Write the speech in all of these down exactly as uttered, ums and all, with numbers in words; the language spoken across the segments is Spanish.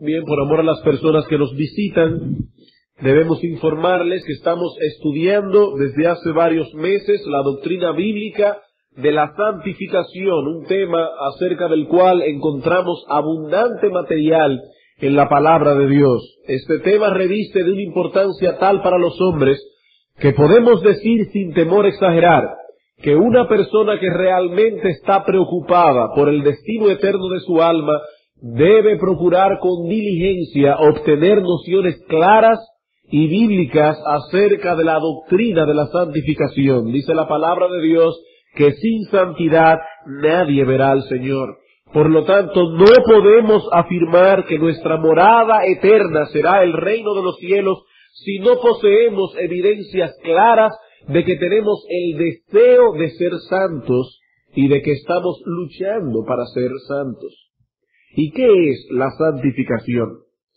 Bien, por amor a las personas que nos visitan, debemos informarles que estamos estudiando desde hace varios meses la doctrina bíblica de la santificación, un tema acerca del cual encontramos abundante material en la palabra de Dios. Este tema reviste de una importancia tal para los hombres que podemos decir sin temor exagerar que una persona que realmente está preocupada por el destino eterno de su alma debe procurar con diligencia obtener nociones claras y bíblicas acerca de la doctrina de la santificación. Dice la palabra de Dios que sin santidad nadie verá al Señor. Por lo tanto, no podemos afirmar que nuestra morada eterna será el reino de los cielos si no poseemos evidencias claras de que tenemos el deseo de ser santos y de que estamos luchando para ser santos. ¿Y qué es la santificación?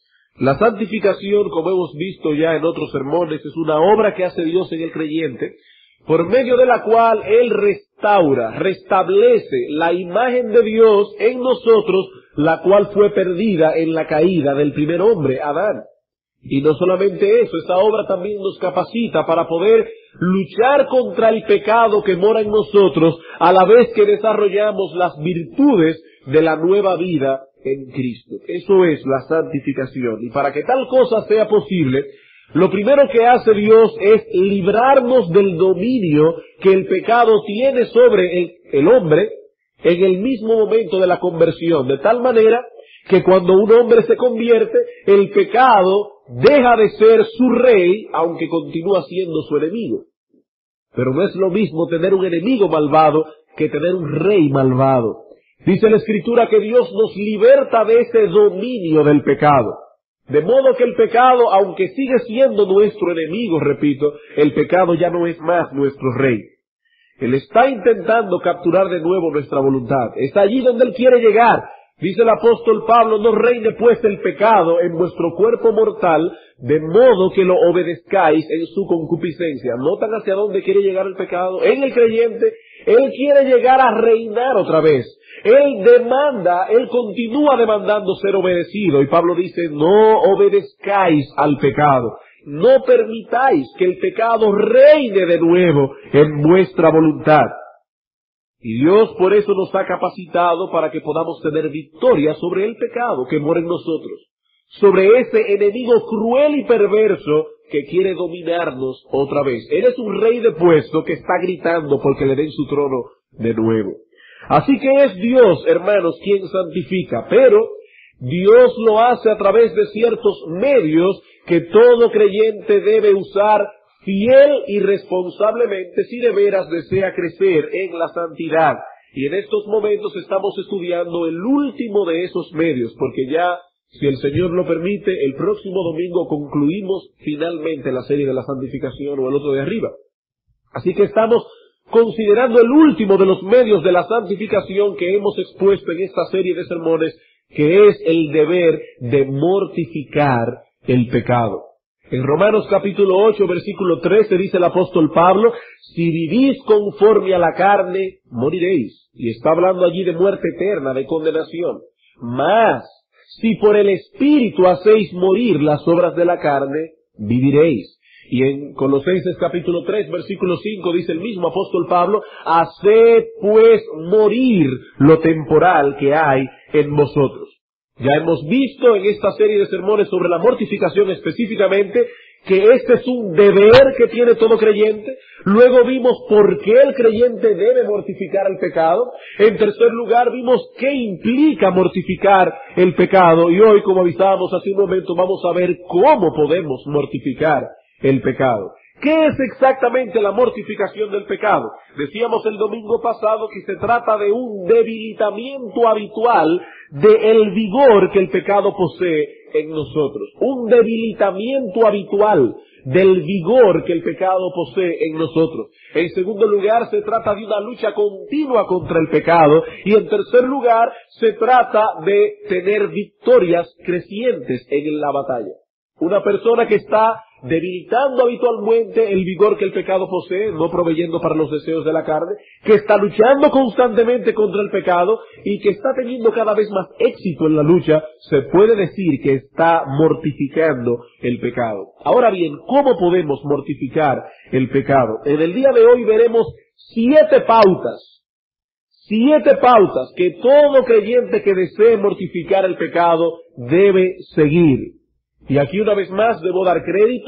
La santificación, como hemos visto ya en otros sermones, es una obra que hace Dios en el creyente, por medio de la cual Él restaura, restablece la imagen de Dios en nosotros, la cual fue perdida en la caída del primer hombre, Adán. Y no solamente eso, esta obra también nos capacita para poder luchar contra el pecado que mora en nosotros, a la vez que desarrollamos las virtudes de la nueva vida en Cristo. Eso es la santificación. Y para que tal cosa sea posible, lo primero que hace Dios es librarnos del dominio que el pecado tiene sobre el, el hombre en el mismo momento de la conversión, de tal manera que cuando un hombre se convierte, el pecado deja de ser su rey, aunque continúa siendo su enemigo. Pero no es lo mismo tener un enemigo malvado que tener un rey malvado. Dice la Escritura que Dios nos liberta de ese dominio del pecado. De modo que el pecado, aunque sigue siendo nuestro enemigo, repito, el pecado ya no es más nuestro rey. Él está intentando capturar de nuevo nuestra voluntad. Está allí donde Él quiere llegar. Dice el apóstol Pablo, no reine pues el pecado en vuestro cuerpo mortal, de modo que lo obedezcáis en su concupiscencia. ¿Notan hacia dónde quiere llegar el pecado? En el creyente, Él quiere llegar a reinar otra vez. Él demanda, Él continúa demandando ser obedecido. Y Pablo dice, no obedezcáis al pecado. No permitáis que el pecado reine de nuevo en vuestra voluntad. Y Dios por eso nos ha capacitado para que podamos tener victoria sobre el pecado que mora en nosotros, sobre ese enemigo cruel y perverso que quiere dominarnos otra vez. Él es un rey depuesto que está gritando porque le den su trono de nuevo. Así que es Dios, hermanos, quien santifica, pero Dios lo hace a través de ciertos medios que todo creyente debe usar fiel y responsablemente si de veras desea crecer en la santidad. Y en estos momentos estamos estudiando el último de esos medios, porque ya, si el Señor lo permite, el próximo domingo concluimos finalmente la serie de la santificación o el otro de arriba. Así que estamos considerando el último de los medios de la santificación que hemos expuesto en esta serie de sermones, que es el deber de mortificar el pecado. En Romanos capítulo ocho, versículo trece, dice el apóstol Pablo, si vivís conforme a la carne, moriréis. Y está hablando allí de muerte eterna, de condenación. Mas, si por el Espíritu hacéis morir las obras de la carne, viviréis. Y en Colosenses capítulo tres, versículo cinco, dice el mismo apóstol Pablo, haced pues morir lo temporal que hay en vosotros. Ya hemos visto en esta serie de sermones sobre la mortificación específicamente que este es un deber que tiene todo creyente. Luego vimos por qué el creyente debe mortificar el pecado. En tercer lugar vimos qué implica mortificar el pecado. Y hoy, como avisábamos hace un momento, vamos a ver cómo podemos mortificar el pecado. ¿Qué es exactamente la mortificación del pecado? Decíamos el domingo pasado que se trata de un debilitamiento habitual del vigor que el pecado posee en nosotros. Un debilitamiento habitual del vigor que el pecado posee en nosotros. En segundo lugar, se trata de una lucha continua contra el pecado. Y en tercer lugar, se trata de tener victorias crecientes en la batalla. Una persona que está debilitando habitualmente el vigor que el pecado posee, no proveyendo para los deseos de la carne, que está luchando constantemente contra el pecado y que está teniendo cada vez más éxito en la lucha, se puede decir que está mortificando el pecado. Ahora bien, ¿cómo podemos mortificar el pecado? En el día de hoy veremos siete pautas, siete pautas que todo creyente que desee mortificar el pecado debe seguir. Y aquí una vez más debo dar crédito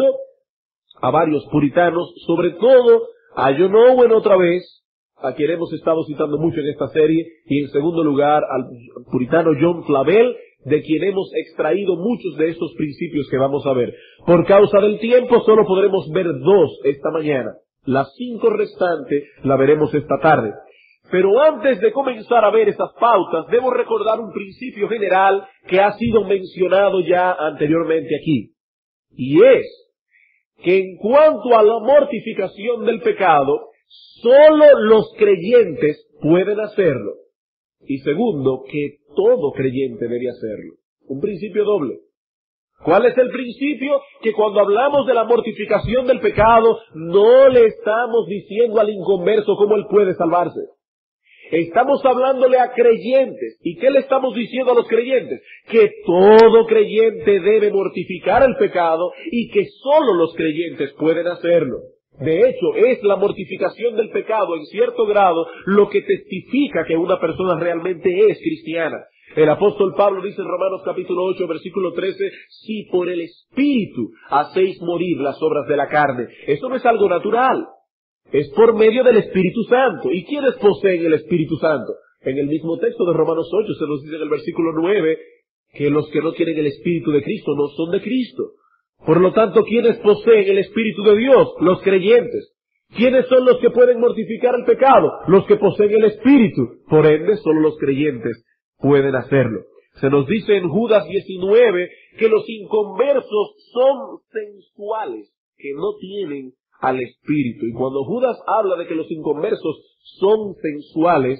a varios puritanos, sobre todo a John Owen otra vez, a quien hemos estado citando mucho en esta serie, y en segundo lugar al puritano John Flavel, de quien hemos extraído muchos de estos principios que vamos a ver. Por causa del tiempo solo podremos ver dos esta mañana. Las cinco restantes la veremos esta tarde. Pero antes de comenzar a ver esas pautas, debo recordar un principio general que ha sido mencionado ya anteriormente aquí. Y es que en cuanto a la mortificación del pecado, solo los creyentes pueden hacerlo. Y segundo, que todo creyente debe hacerlo. Un principio doble. ¿Cuál es el principio? Que cuando hablamos de la mortificación del pecado, no le estamos diciendo al inconverso cómo él puede salvarse. Estamos hablándole a creyentes. ¿Y qué le estamos diciendo a los creyentes? Que todo creyente debe mortificar el pecado y que solo los creyentes pueden hacerlo. De hecho, es la mortificación del pecado en cierto grado lo que testifica que una persona realmente es cristiana. El apóstol Pablo dice en Romanos capítulo ocho, versículo trece, si por el Espíritu hacéis morir las obras de la carne. Eso no es algo natural. Es por medio del Espíritu Santo. ¿Y quiénes poseen el Espíritu Santo? En el mismo texto de Romanos ocho se nos dice en el versículo nueve que los que no tienen el Espíritu de Cristo no son de Cristo. Por lo tanto, ¿quiénes poseen el Espíritu de Dios? Los creyentes. ¿Quiénes son los que pueden mortificar el pecado? Los que poseen el Espíritu. Por ende, solo los creyentes pueden hacerlo. Se nos dice en Judas diecinueve que los inconversos son sensuales, que no tienen al Espíritu. Y cuando Judas habla de que los inconversos son sensuales,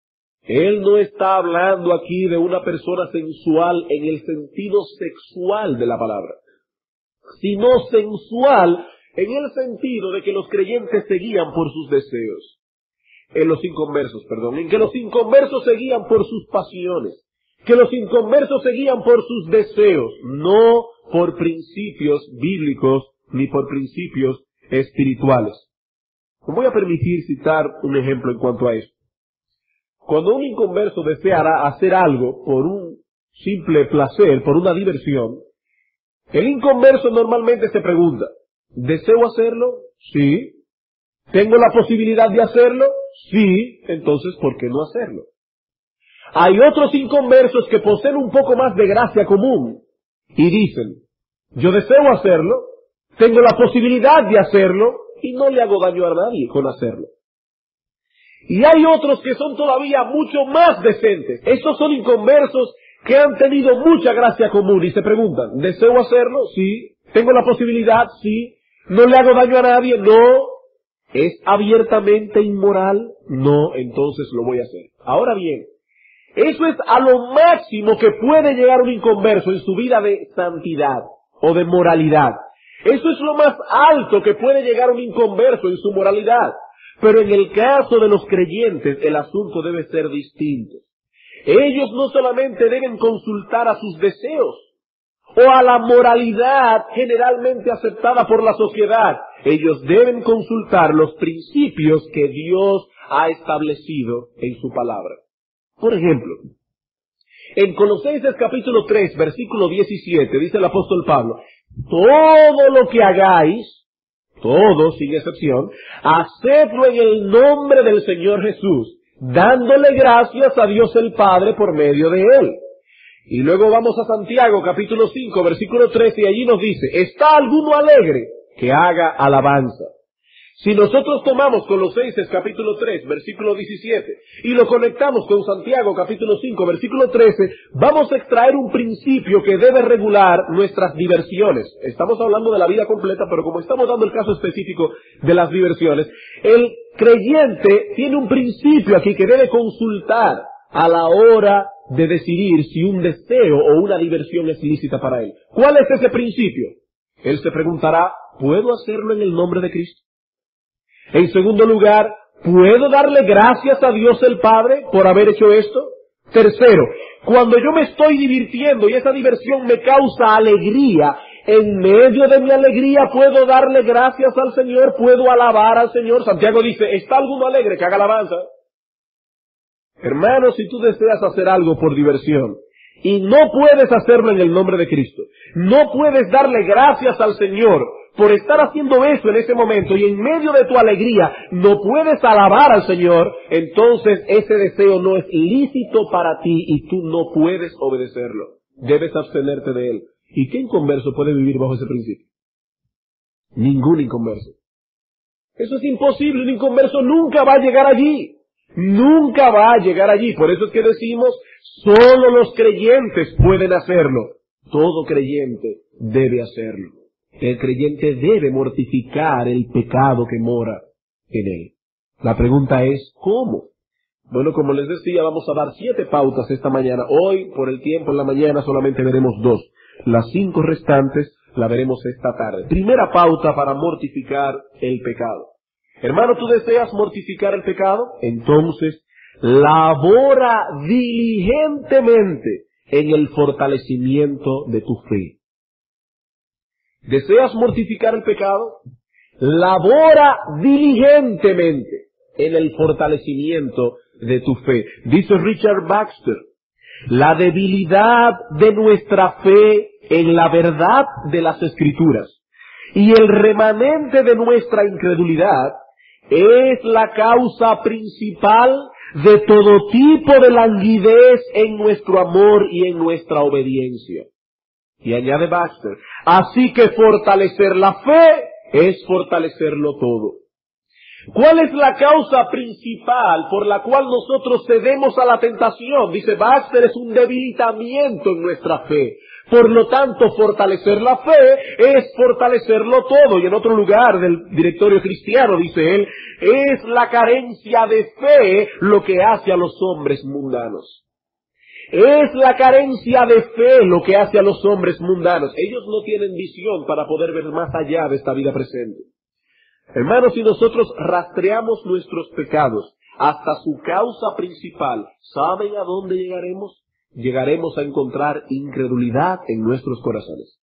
él no está hablando aquí de una persona sensual en el sentido sexual de la palabra, sino sensual en el sentido de que los creyentes se guían por sus deseos. En los inconversos, perdón, en que los inconversos se guían por sus pasiones, que los inconversos se guían por sus deseos, no por principios bíblicos ni por principios espirituales. Me voy a permitir citar un ejemplo en cuanto a esto. Cuando un inconverso deseará hacer algo por un simple placer, por una diversión, el inconverso normalmente se pregunta, ¿deseo hacerlo? Sí. ¿Tengo la posibilidad de hacerlo? Sí. Entonces, ¿por qué no hacerlo? Hay otros inconversos que poseen un poco más de gracia común y dicen, yo deseo hacerlo, tengo la posibilidad de hacerlo y no le hago daño a nadie con hacerlo. Y hay otros que son todavía mucho más decentes. Estos son inconversos que han tenido mucha gracia común y se preguntan, ¿deseo hacerlo? Sí. ¿Tengo la posibilidad? Sí. ¿No le hago daño a nadie? No. ¿Es abiertamente inmoral? No, entonces lo voy a hacer. Ahora bien, eso es a lo máximo que puede llegar un inconverso en su vida de santidad o de moralidad. Eso es lo más alto que puede llegar un inconverso en su moralidad. Pero en el caso de los creyentes, el asunto debe ser distinto. Ellos no solamente deben consultar a sus deseos o a la moralidad generalmente aceptada por la sociedad. Ellos deben consultar los principios que Dios ha establecido en su palabra. Por ejemplo, en Colosenses capítulo tres, versículo diecisiete, dice el apóstol Pablo, todo lo que hagáis, todo sin excepción, hacedlo en el nombre del Señor Jesús, dándole gracias a Dios el Padre por medio de Él. Y luego vamos a Santiago capítulo cinco, versículo trece, y allí nos dice, ¿está alguno alegre? Que haga alabanza. Si nosotros tomamos Colosenses capítulo tres, versículo diecisiete, y lo conectamos con Santiago capítulo cinco, versículo trece, vamos a extraer un principio que debe regular nuestras diversiones. Estamos hablando de la vida completa, pero como estamos dando el caso específico de las diversiones, el creyente tiene un principio aquí que debe consultar a la hora de decidir si un deseo o una diversión es lícita para él. ¿Cuál es ese principio? Él se preguntará, ¿puedo hacerlo en el nombre de Cristo? En segundo lugar, ¿puedo darle gracias a Dios el Padre por haber hecho esto? Tercero, cuando yo me estoy divirtiendo y esa diversión me causa alegría, en medio de mi alegría puedo darle gracias al Señor, puedo alabar al Señor. Santiago dice, ¿está alguno alegre que haga alabanza? Hermano, si tú deseas hacer algo por diversión y no puedes hacerlo en el nombre de Cristo, no puedes darle gracias al Señor por estar haciendo eso en ese momento y en medio de tu alegría no puedes alabar al Señor, entonces ese deseo no es lícito para ti y tú no puedes obedecerlo. Debes abstenerte de él. ¿Y qué inconverso puede vivir bajo ese principio? Ningún inconverso. Eso es imposible. Un inconverso nunca va a llegar allí. Nunca va a llegar allí. Por eso es que decimos, solo los creyentes pueden hacerlo. Todo creyente debe hacerlo. El creyente debe mortificar el pecado que mora en él. La pregunta es, ¿cómo? Bueno, como les decía, vamos a dar siete pautas esta mañana. Hoy, por el tiempo en la mañana, solamente veremos dos. Las cinco restantes la veremos esta tarde. Primera pauta para mortificar el pecado. Hermano, ¿tú deseas mortificar el pecado? Entonces, labora diligentemente en el fortalecimiento de tu fe. ¿Deseas mortificar el pecado? Labora diligentemente en el fortalecimiento de tu fe. Dice Richard Baxter, la debilidad de nuestra fe en la verdad de las Escrituras y el remanente de nuestra incredulidad es la causa principal de todo tipo de languidez en nuestro amor y en nuestra obediencia. Y añade Baxter, así que fortalecer la fe es fortalecerlo todo. ¿Cuál es la causa principal por la cual nosotros cedemos a la tentación? Dice Baxter, es un debilitamiento en nuestra fe. Por lo tanto, fortalecer la fe es fortalecerlo todo. Y en otro lugar del directorio cristiano, dice él, es la carencia de fe lo que hace a los hombres mundanos. Es la carencia de fe lo que hace a los hombres mundanos. Ellos no tienen visión para poder ver más allá de esta vida presente. Hermanos, si nosotros rastreamos nuestros pecados hasta su causa principal, ¿saben a dónde llegaremos? Llegaremos a encontrar incredulidad en nuestros corazones.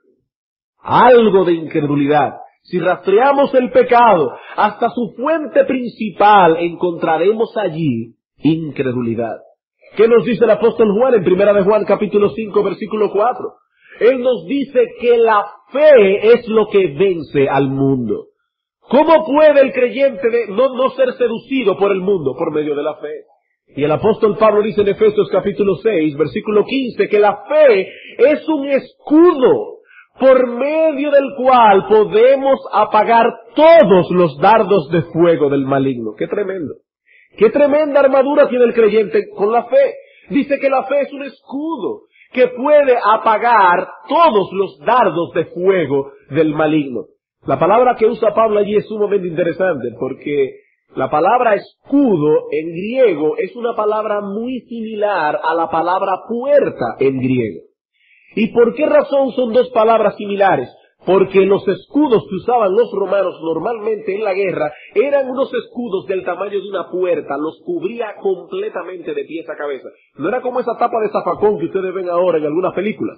Algo de incredulidad. Si rastreamos el pecado hasta su fuente principal, encontraremos allí incredulidad. ¿Qué nos dice el apóstol Juan en Primera de Juan capítulo cinco versículo cuatro? Él nos dice que la fe es lo que vence al mundo. ¿Cómo puede el creyente de no, no ser seducido por el mundo? Por medio de la fe. Y el apóstol Pablo dice en Efesios capítulo seis versículo quince que la fe es un escudo por medio del cual podemos apagar todos los dardos de fuego del maligno. ¡Qué tremendo! ¡Qué tremenda armadura tiene el creyente con la fe! Dice que la fe es un escudo que puede apagar todos los dardos de fuego del maligno. La palabra que usa Pablo allí es sumamente interesante porque la palabra escudo en griego es una palabra muy similar a la palabra puerta en griego. ¿Y por qué razón son dos palabras similares? Porque los escudos que usaban los romanos normalmente en la guerra eran unos escudos del tamaño de una puerta, los cubría completamente de pies a cabeza. No era como esa tapa de zafacón que ustedes ven ahora en algunas películas.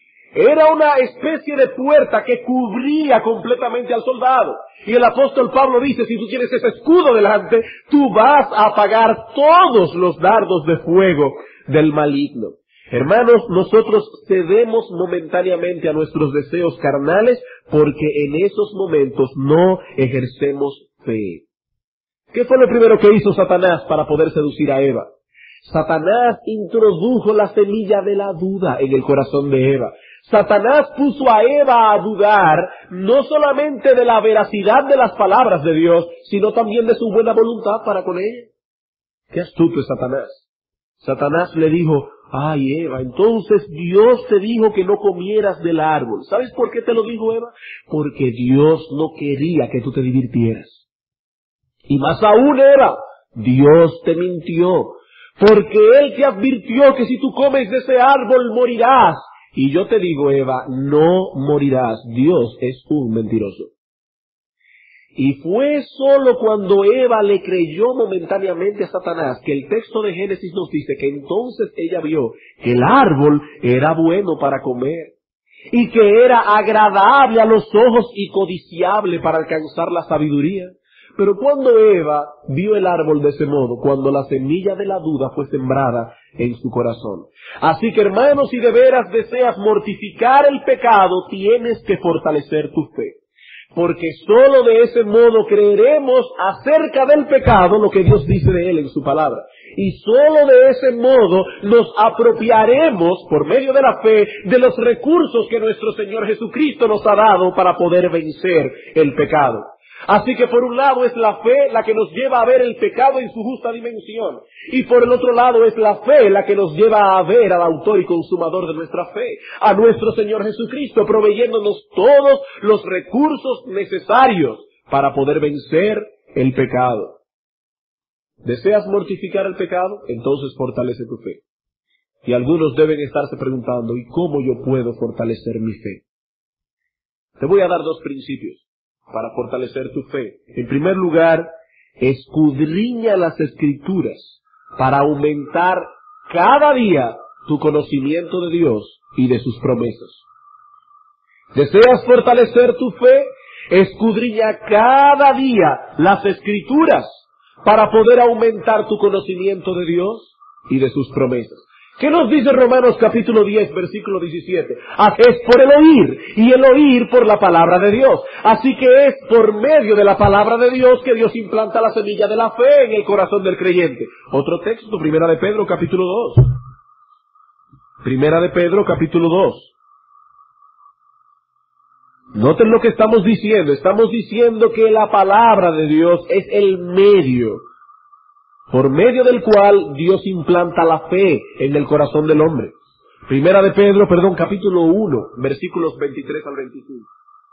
Era una especie de puerta que cubría completamente al soldado. Y el apóstol Pablo dice, si tú tienes ese escudo delante, tú vas a apagar todos los dardos de fuego del maligno. Hermanos, nosotros cedemos momentáneamente a nuestros deseos carnales porque en esos momentos no ejercemos fe. ¿Qué fue lo primero que hizo Satanás para poder seducir a Eva? Satanás introdujo la semilla de la duda en el corazón de Eva. Satanás puso a Eva a dudar no solamente de la veracidad de las palabras de Dios, sino también de su buena voluntad para con ella. ¡Qué astuto es Satanás! Satanás le dijo, ay Eva, entonces Dios te dijo que no comieras del árbol. ¿Sabes por qué te lo dijo Eva? Porque Dios no quería que tú te divirtieras. Y más aún Eva, Dios te mintió. porque Él te advirtió que si tú comes de ese árbol morirás. Y yo te digo, Eva, no morirás. Dios es un mentiroso. Y fue solo cuando Eva le creyó momentáneamente a Satanás que el texto de Génesis nos dice que entonces ella vio que el árbol era bueno para comer y que era agradable a los ojos y codiciable para alcanzar la sabiduría. Pero cuando Eva vio el árbol de ese modo, cuando la semilla de la duda fue sembrada en su corazón. Así que, hermanos, si de veras deseas mortificar el pecado, tienes que fortalecer tu fe. Porque solo de ese modo creeremos acerca del pecado lo que Dios dice de él en su palabra. Y solo de ese modo nos apropiaremos, por medio de la fe, de los recursos que nuestro Señor Jesucristo nos ha dado para poder vencer el pecado. Así que por un lado es la fe la que nos lleva a ver el pecado en su justa dimensión. Y por el otro lado es la fe la que nos lleva a ver al autor y consumador de nuestra fe, a nuestro Señor Jesucristo, proveyéndonos todos los recursos necesarios para poder vencer el pecado. ¿Deseas mortificar el pecado? Entonces fortalece tu fe. Y algunos deben estarse preguntando, ¿y cómo yo puedo fortalecer mi fe? Te voy a dar dos principios para fortalecer tu fe. En primer lugar, escudriña las Escrituras para aumentar cada día tu conocimiento de Dios y de sus promesas. ¿Deseas fortalecer tu fe? Escudriña cada día las Escrituras para poder aumentar tu conocimiento de Dios y de sus promesas. ¿Qué nos dice Romanos capítulo diez, versículo diecisiete? Es por el oír, y el oír por la palabra de Dios. Así que es por medio de la palabra de Dios que Dios implanta la semilla de la fe en el corazón del creyente. Otro texto, Primera de Pedro capítulo dos. Primera de Pedro capítulo dos. Noten lo que estamos diciendo. Estamos diciendo que la palabra de Dios es el medio por medio del cual Dios implanta la fe en el corazón del hombre. Primera de Pedro, perdón, capítulo uno, versículos veintitrés al veinticinco.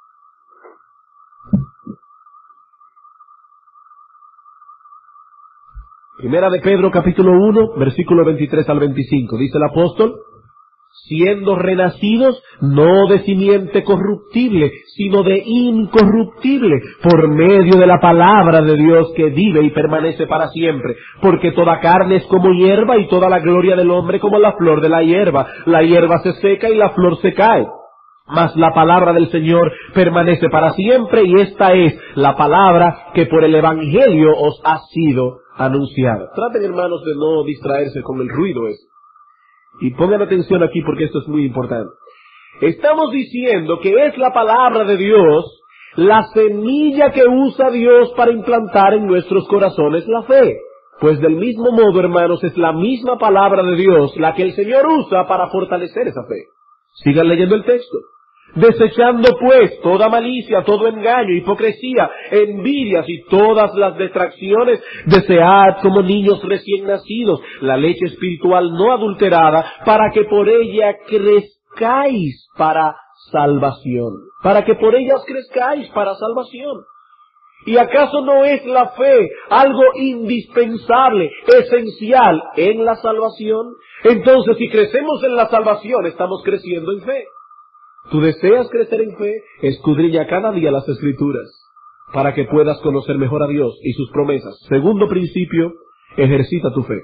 Primera de Pedro, capítulo uno, versículo veintitrés al veinticinco. Dice el apóstol: siendo renacidos no de simiente corruptible, sino de incorruptible, por medio de la palabra de Dios que vive y permanece para siempre. Porque toda carne es como hierba, y toda la gloria del hombre como la flor de la hierba. La hierba se seca y la flor se cae, mas la palabra del Señor permanece para siempre, y esta es la palabra que por el Evangelio os ha sido anunciada. Traten, hermanos, de no distraerse con el ruido ese. Y pongan atención aquí porque esto es muy importante. Estamos diciendo que es la palabra de Dios la semilla que usa Dios para implantar en nuestros corazones la fe. Pues del mismo modo, hermanos, es la misma palabra de Dios la que el Señor usa para fortalecer esa fe. Sigan leyendo el texto. Desechando pues toda malicia, todo engaño, hipocresía, envidias y todas las distracciones, desead como niños recién nacidos la leche espiritual no adulterada, para que por ella crezcáis para salvación. Para que por ella os crezcáis para salvación. ¿Y acaso no es la fe algo indispensable, esencial en la salvación? Entonces, si crecemos en la salvación, estamos creciendo en fe. ¿Tú deseas crecer en fe? Escudriña cada día las Escrituras para que puedas conocer mejor a Dios y sus promesas. Segundo principio, ejercita tu fe.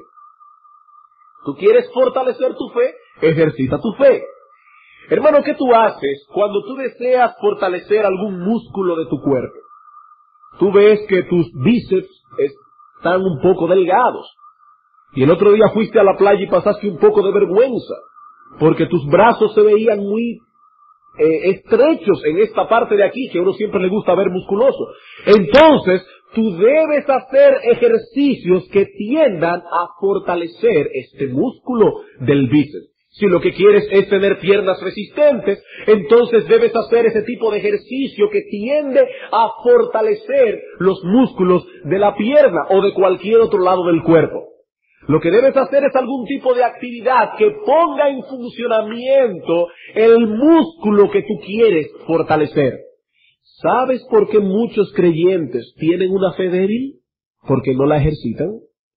¿Tú quieres fortalecer tu fe? Ejercita tu fe. Hermano, ¿qué tú haces cuando tú deseas fortalecer algún músculo de tu cuerpo? Tú ves que tus bíceps están un poco delgados. Y el otro día fuiste a la playa y pasaste un poco de vergüenza, porque tus brazos se veían muy Eh, estrechos en esta parte de aquí, que a uno siempre le gusta ver musculoso. Entonces, tú debes hacer ejercicios que tiendan a fortalecer este músculo del bíceps. Si lo que quieres es tener piernas resistentes, entonces debes hacer ese tipo de ejercicio que tiende a fortalecer los músculos de la pierna o de cualquier otro lado del cuerpo. Lo que debes hacer es algún tipo de actividad que ponga en funcionamiento el músculo que tú quieres fortalecer. ¿Sabes por qué muchos creyentes tienen una fe débil? Porque no la ejercitan.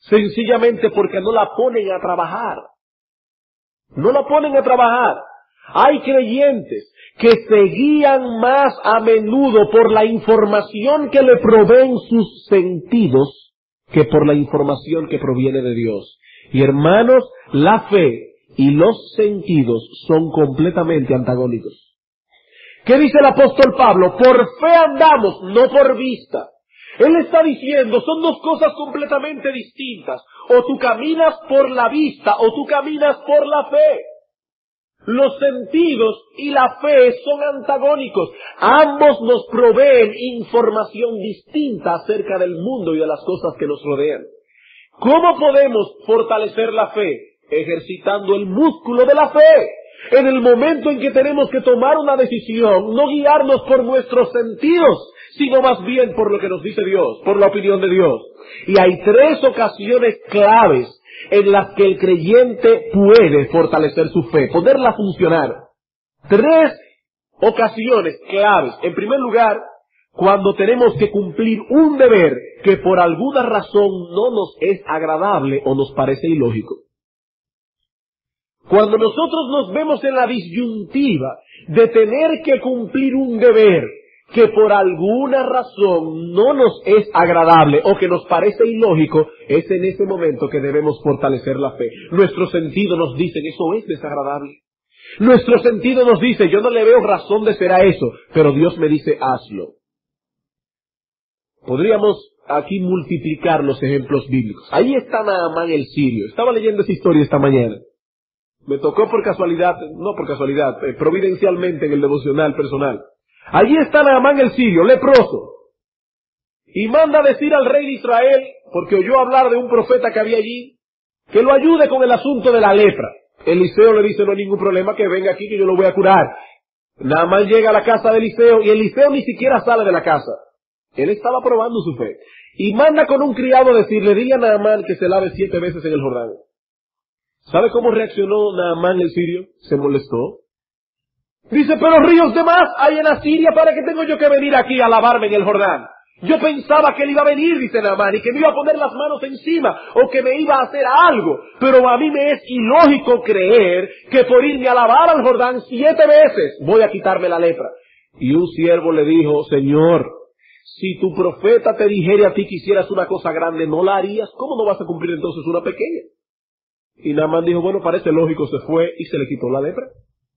sencillamente porque no la ponen a trabajar. No la ponen a trabajar. Hay creyentes que se guían más a menudo por la información que le proveen sus sentidos que por la información que proviene de Dios. Y hermanos, la fe y los sentidos son completamente antagónicos. ¿Qué dice el apóstol Pablo? Por fe andamos, no por vista. Él está diciendo, son dos cosas completamente distintas. O tú caminas por la vista, o tú caminas por la fe. Los sentidos y la fe son antagónicos. Ambos nos proveen información distinta acerca del mundo y de las cosas que nos rodean. ¿Cómo podemos fortalecer la fe? Ejercitando el músculo de la fe. En el momento en que tenemos que tomar una decisión, no guiarnos por nuestros sentidos, sino más bien por lo que nos dice Dios, por la opinión de Dios. Y hay tres ocasiones claves en las que el creyente puede fortalecer su fe, poderla funcionar. Tres ocasiones claves. En primer lugar, cuando tenemos que cumplir un deber que por alguna razón no nos es agradable o nos parece ilógico. Cuando nosotros nos vemos en la disyuntiva de tener que cumplir un deber que por alguna razón no nos es agradable o que nos parece ilógico, es en ese momento que debemos fortalecer la fe. Nuestro sentido nos dice que eso es desagradable. Nuestro sentido nos dice, yo no le veo razón de ser a eso, pero Dios me dice, hazlo. Podríamos aquí multiplicar los ejemplos bíblicos. Ahí está Naamán el sirio. Estaba leyendo esa historia esta mañana. Me tocó por casualidad, no por casualidad, eh, providencialmente en el devocional personal. Allí está Naamán el sirio, leproso. Y manda a decir al rey de Israel, porque oyó hablar de un profeta que había allí, que lo ayude con el asunto de la lepra. Eliseo le dice, no hay ningún problema, que venga aquí que yo lo voy a curar. Naamán llega a la casa de Eliseo y Eliseo ni siquiera sale de la casa. Él estaba probando su fe. Y manda con un criado a decirle, dile a Naamán que se lave siete veces en el Jordán. ¿Sabe cómo reaccionó Naamán el sirio? Se molestó. Dice, pero ríos de más hay en Asiria, ¿para qué tengo yo que venir aquí a lavarme en el Jordán? Yo pensaba que él iba a venir, dice Naamán, y que me iba a poner las manos encima, o que me iba a hacer algo. Pero a mí me es ilógico creer que por irme a lavar al Jordán siete veces voy a quitarme la lepra. Y un siervo le dijo, Señor, si tu profeta te dijera a ti que hicieras una cosa grande, ¿no la harías? ¿Cómo no vas a cumplir entonces una pequeña? Y Naamán dijo, bueno, parece lógico, se fue y se le quitó la lepra.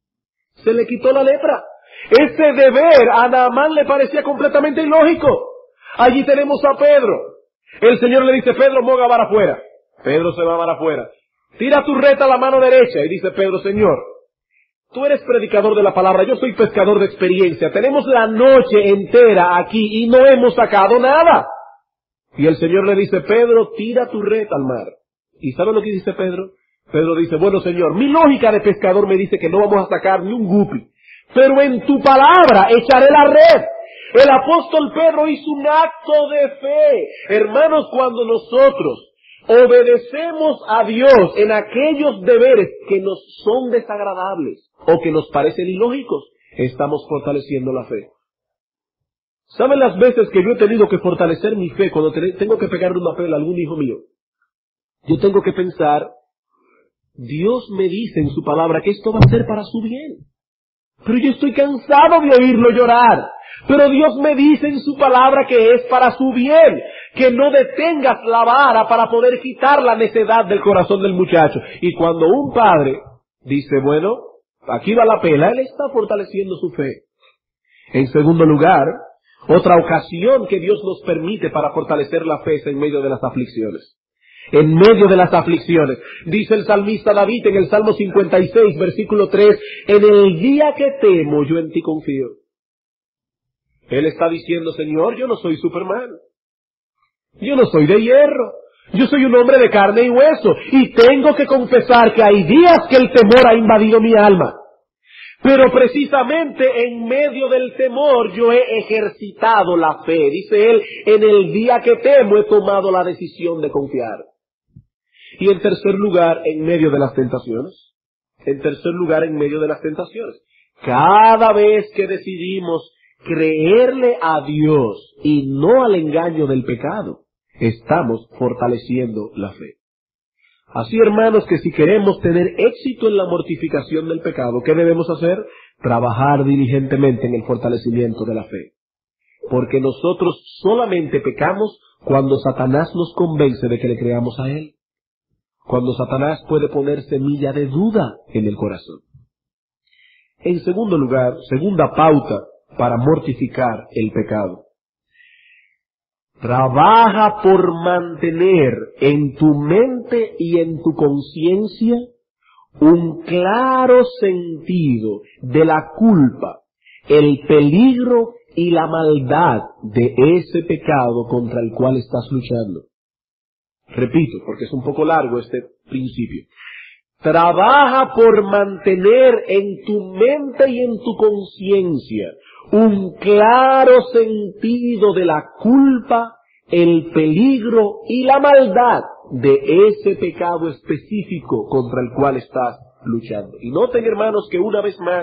Se le quitó la lepra. Ese deber a Naamán le parecía completamente ilógico. Allí tenemos a Pedro. El Señor le dice, Pedro, moga para afuera. Pedro se va para afuera. Tira tu reta a la mano derecha. Y dice Pedro, Señor, tú eres predicador de la palabra, yo soy pescador de experiencia. Tenemos la noche entera aquí y no hemos sacado nada. Y el Señor le dice, Pedro, tira tu reta al mar. ¿Y sabe lo que dice Pedro? Pedro dice, bueno, Señor, mi lógica de pescador me dice que no vamos a sacar ni un guppy, pero en tu palabra echaré la red. El apóstol Pedro hizo un acto de fe. Hermanos, cuando nosotros obedecemos a Dios en aquellos deberes que nos son desagradables o que nos parecen ilógicos, estamos fortaleciendo la fe. ¿Saben las veces que yo he tenido que fortalecer mi fe cuando tengo que pegarle una pela a algún hijo mío? Yo tengo que pensar, Dios me dice en su palabra que esto va a ser para su bien. Pero yo estoy cansado de oírlo llorar. Pero Dios me dice en su palabra que es para su bien. Que no detengas la vara para poder quitar la necedad del corazón del muchacho. Y cuando un padre dice, bueno, aquí va la pela, él está fortaleciendo su fe. En segundo lugar, otra ocasión que Dios nos permite para fortalecer la fe es en medio de las aflicciones. En medio de las aflicciones. Dice el salmista David en el Salmo cincuenta y seis, versículo tres, en el día que temo, yo en ti confío. Él está diciendo, Señor, yo no soy Superman. Yo no soy de hierro. Yo soy un hombre de carne y hueso. Y tengo que confesar que hay días que el temor ha invadido mi alma. Pero precisamente en medio del temor yo he ejercitado la fe. Dice él, en el día que temo he tomado la decisión de confiar. Y en tercer lugar, en medio de las tentaciones. En tercer lugar, en medio de las tentaciones. Cada vez que decidimos creerle a Dios y no al engaño del pecado, estamos fortaleciendo la fe. Así, hermanos, que si queremos tener éxito en la mortificación del pecado, ¿qué debemos hacer? Trabajar diligentemente en el fortalecimiento de la fe. Porque nosotros solamente pecamos cuando Satanás nos convence de que le creamos a él. Cuando Satanás puede poner semilla de duda en el corazón. En segundo lugar, segunda pauta para mortificar el pecado. Trabaja por mantener en tu mente y en tu conciencia un claro sentido de la culpa, el peligro y la maldad de ese pecado contra el cual estás luchando. Repito, porque es un poco largo este principio. Trabaja por mantener en tu mente y en tu conciencia un claro sentido de la culpa, el peligro y la maldad de ese pecado específico contra el cual estás luchando. Y noten, hermanos, que una vez más,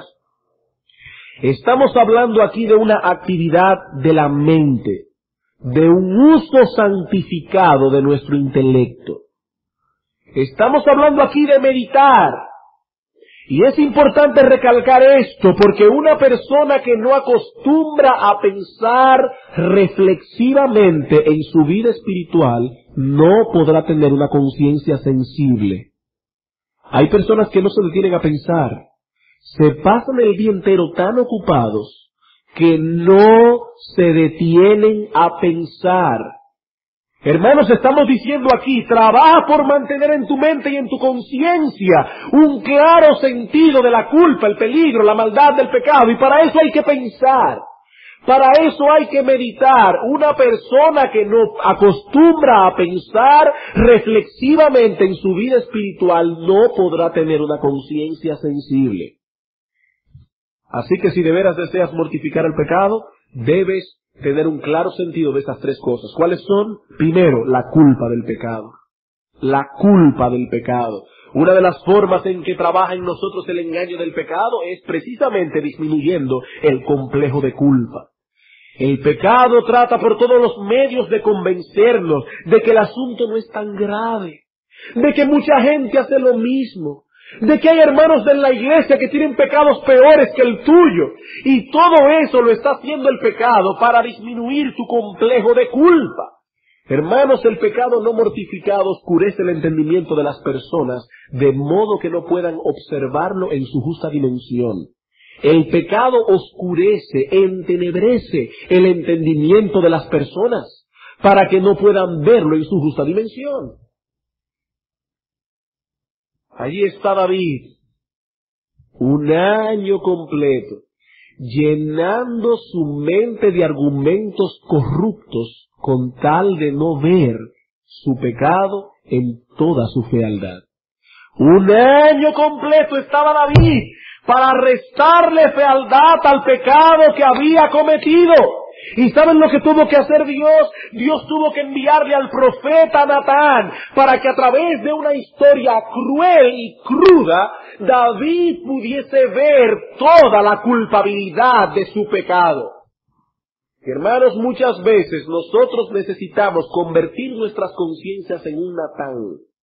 estamos hablando aquí de una actividad de la mente, de un uso santificado de nuestro intelecto. Estamos hablando aquí de meditar. Y es importante recalcar esto, porque una persona que no acostumbra a pensar reflexivamente en su vida espiritual, no podrá tener una conciencia sensible. Hay personas que no se detienen a pensar. Se pasan el día entero tan ocupados que no se detienen a pensar. Hermanos, estamos diciendo aquí, trabaja por mantener en tu mente y en tu conciencia un claro sentido de la culpa, el peligro, la maldad del pecado, y para eso hay que pensar, para eso hay que meditar. Una persona que no acostumbra a pensar reflexivamente en su vida espiritual no podrá tener una conciencia sensible. Así que si de veras deseas mortificar el pecado, debes tener un claro sentido de estas tres cosas. ¿Cuáles son? Primero, la culpa del pecado. La culpa del pecado. Una de las formas en que trabaja en nosotros el engaño del pecado es precisamente disminuyendo el complejo de culpa. El pecado trata por todos los medios de convencernos de que el asunto no es tan grave, de que mucha gente hace lo mismo, de que hay hermanos de la iglesia que tienen pecados peores que el tuyo, y todo eso lo está haciendo el pecado para disminuir tu complejo de culpa. Hermanos, el pecado no mortificado oscurece el entendimiento de las personas, de modo que no puedan observarlo en su justa dimensión. El pecado oscurece, entenebrece el entendimiento de las personas, para que no puedan verlo en su justa dimensión. Allí está David, un año completo, llenando su mente de argumentos corruptos con tal de no ver su pecado en toda su fealdad. Un año completo estaba David para restarle fealdad al pecado que había cometido. ¿Y saben lo que tuvo que hacer Dios? Dios tuvo que enviarle al profeta Natán para que a través de una historia cruel y cruda, David pudiese ver toda la culpabilidad de su pecado. Hermanos, muchas veces nosotros necesitamos convertir nuestras conciencias en un Natán.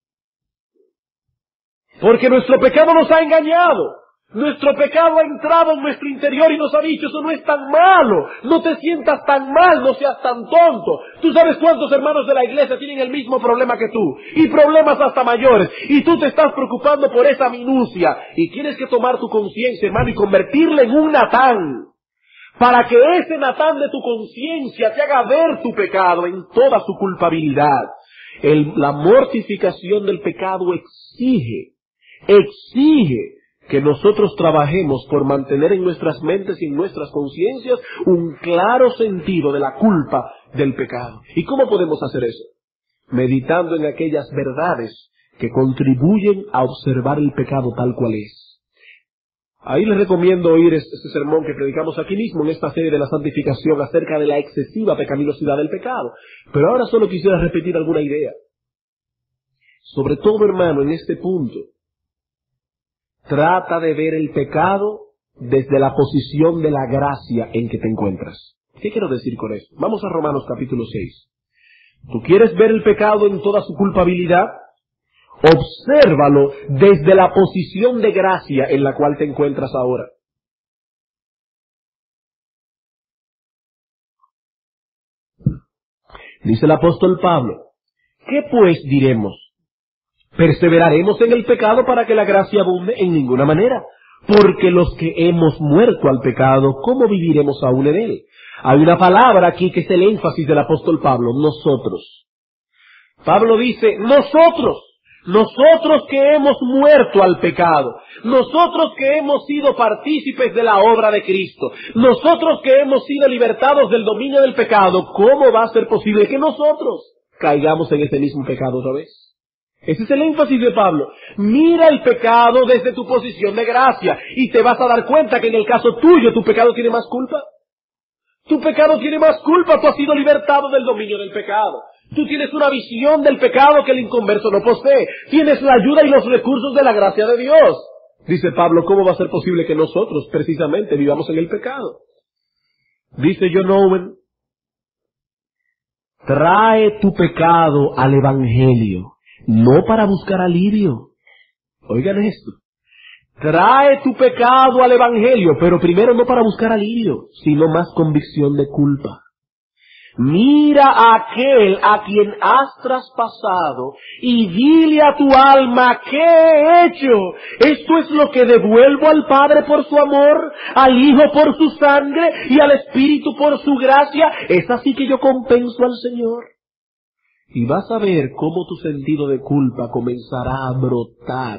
Porque nuestro pecado nos ha engañado. Nuestro pecado ha entrado en nuestro interior y nos ha dicho, eso no es tan malo, no te sientas tan mal, no seas tan tonto. Tú sabes cuántos hermanos de la iglesia tienen el mismo problema que tú, y problemas hasta mayores, y tú te estás preocupando por esa minucia, y tienes que tomar tu conciencia, hermano, y convertirla en un Natán, para que ese Natán de tu conciencia te haga ver tu pecado en toda su culpabilidad. El, la mortificación del pecado exige, exige, que nosotros trabajemos por mantener en nuestras mentes y en nuestras conciencias un claro sentido de la culpa del pecado. ¿Y cómo podemos hacer eso? Meditando en aquellas verdades que contribuyen a observar el pecado tal cual es. Ahí les recomiendo oír este sermón que predicamos aquí mismo en esta serie de la santificación acerca de la excesiva pecaminosidad del pecado. Pero ahora solo quisiera repetir alguna idea. Sobre todo, hermano, en este punto, trata de ver el pecado desde la posición de la gracia en que te encuentras. ¿Qué quiero decir con eso? Vamos a Romanos capítulo seis. ¿Tú quieres ver el pecado en toda su culpabilidad? Obsérvalo desde la posición de gracia en la cual te encuentras ahora. Dice el apóstol Pablo, ¿qué pues diremos? ¿Perseveraremos en el pecado para que la gracia abunde? En ninguna manera. Porque los que hemos muerto al pecado, ¿cómo viviremos aún en él? Hay una palabra aquí que es el énfasis del apóstol Pablo, nosotros. Pablo dice, nosotros, nosotros que hemos muerto al pecado, nosotros que hemos sido partícipes de la obra de Cristo, nosotros que hemos sido libertados del dominio del pecado, ¿cómo va a ser posible que nosotros caigamos en ese mismo pecado otra vez? Ese es el énfasis de Pablo. Mira el pecado desde tu posición de gracia y te vas a dar cuenta que en el caso tuyo tu pecado tiene más culpa. Tu pecado tiene más culpa, tú has sido libertado del dominio del pecado. Tú tienes una visión del pecado que el inconverso no posee. Tienes la ayuda y los recursos de la gracia de Dios. Dice Pablo, ¿cómo va a ser posible que nosotros precisamente vivamos en el pecado? Dice John Owen, trae tu pecado al Evangelio. No para buscar alivio. Oigan esto. Trae tu pecado al Evangelio, pero primero no para buscar alivio, sino más convicción de culpa. Mira a aquel a quien has traspasado y dile a tu alma, ¿qué he hecho? Esto es lo que devuelvo al Padre por su amor, al Hijo por su sangre y al Espíritu por su gracia. Es así que yo compenso al Señor. Y vas a ver cómo tu sentido de culpa comenzará a brotar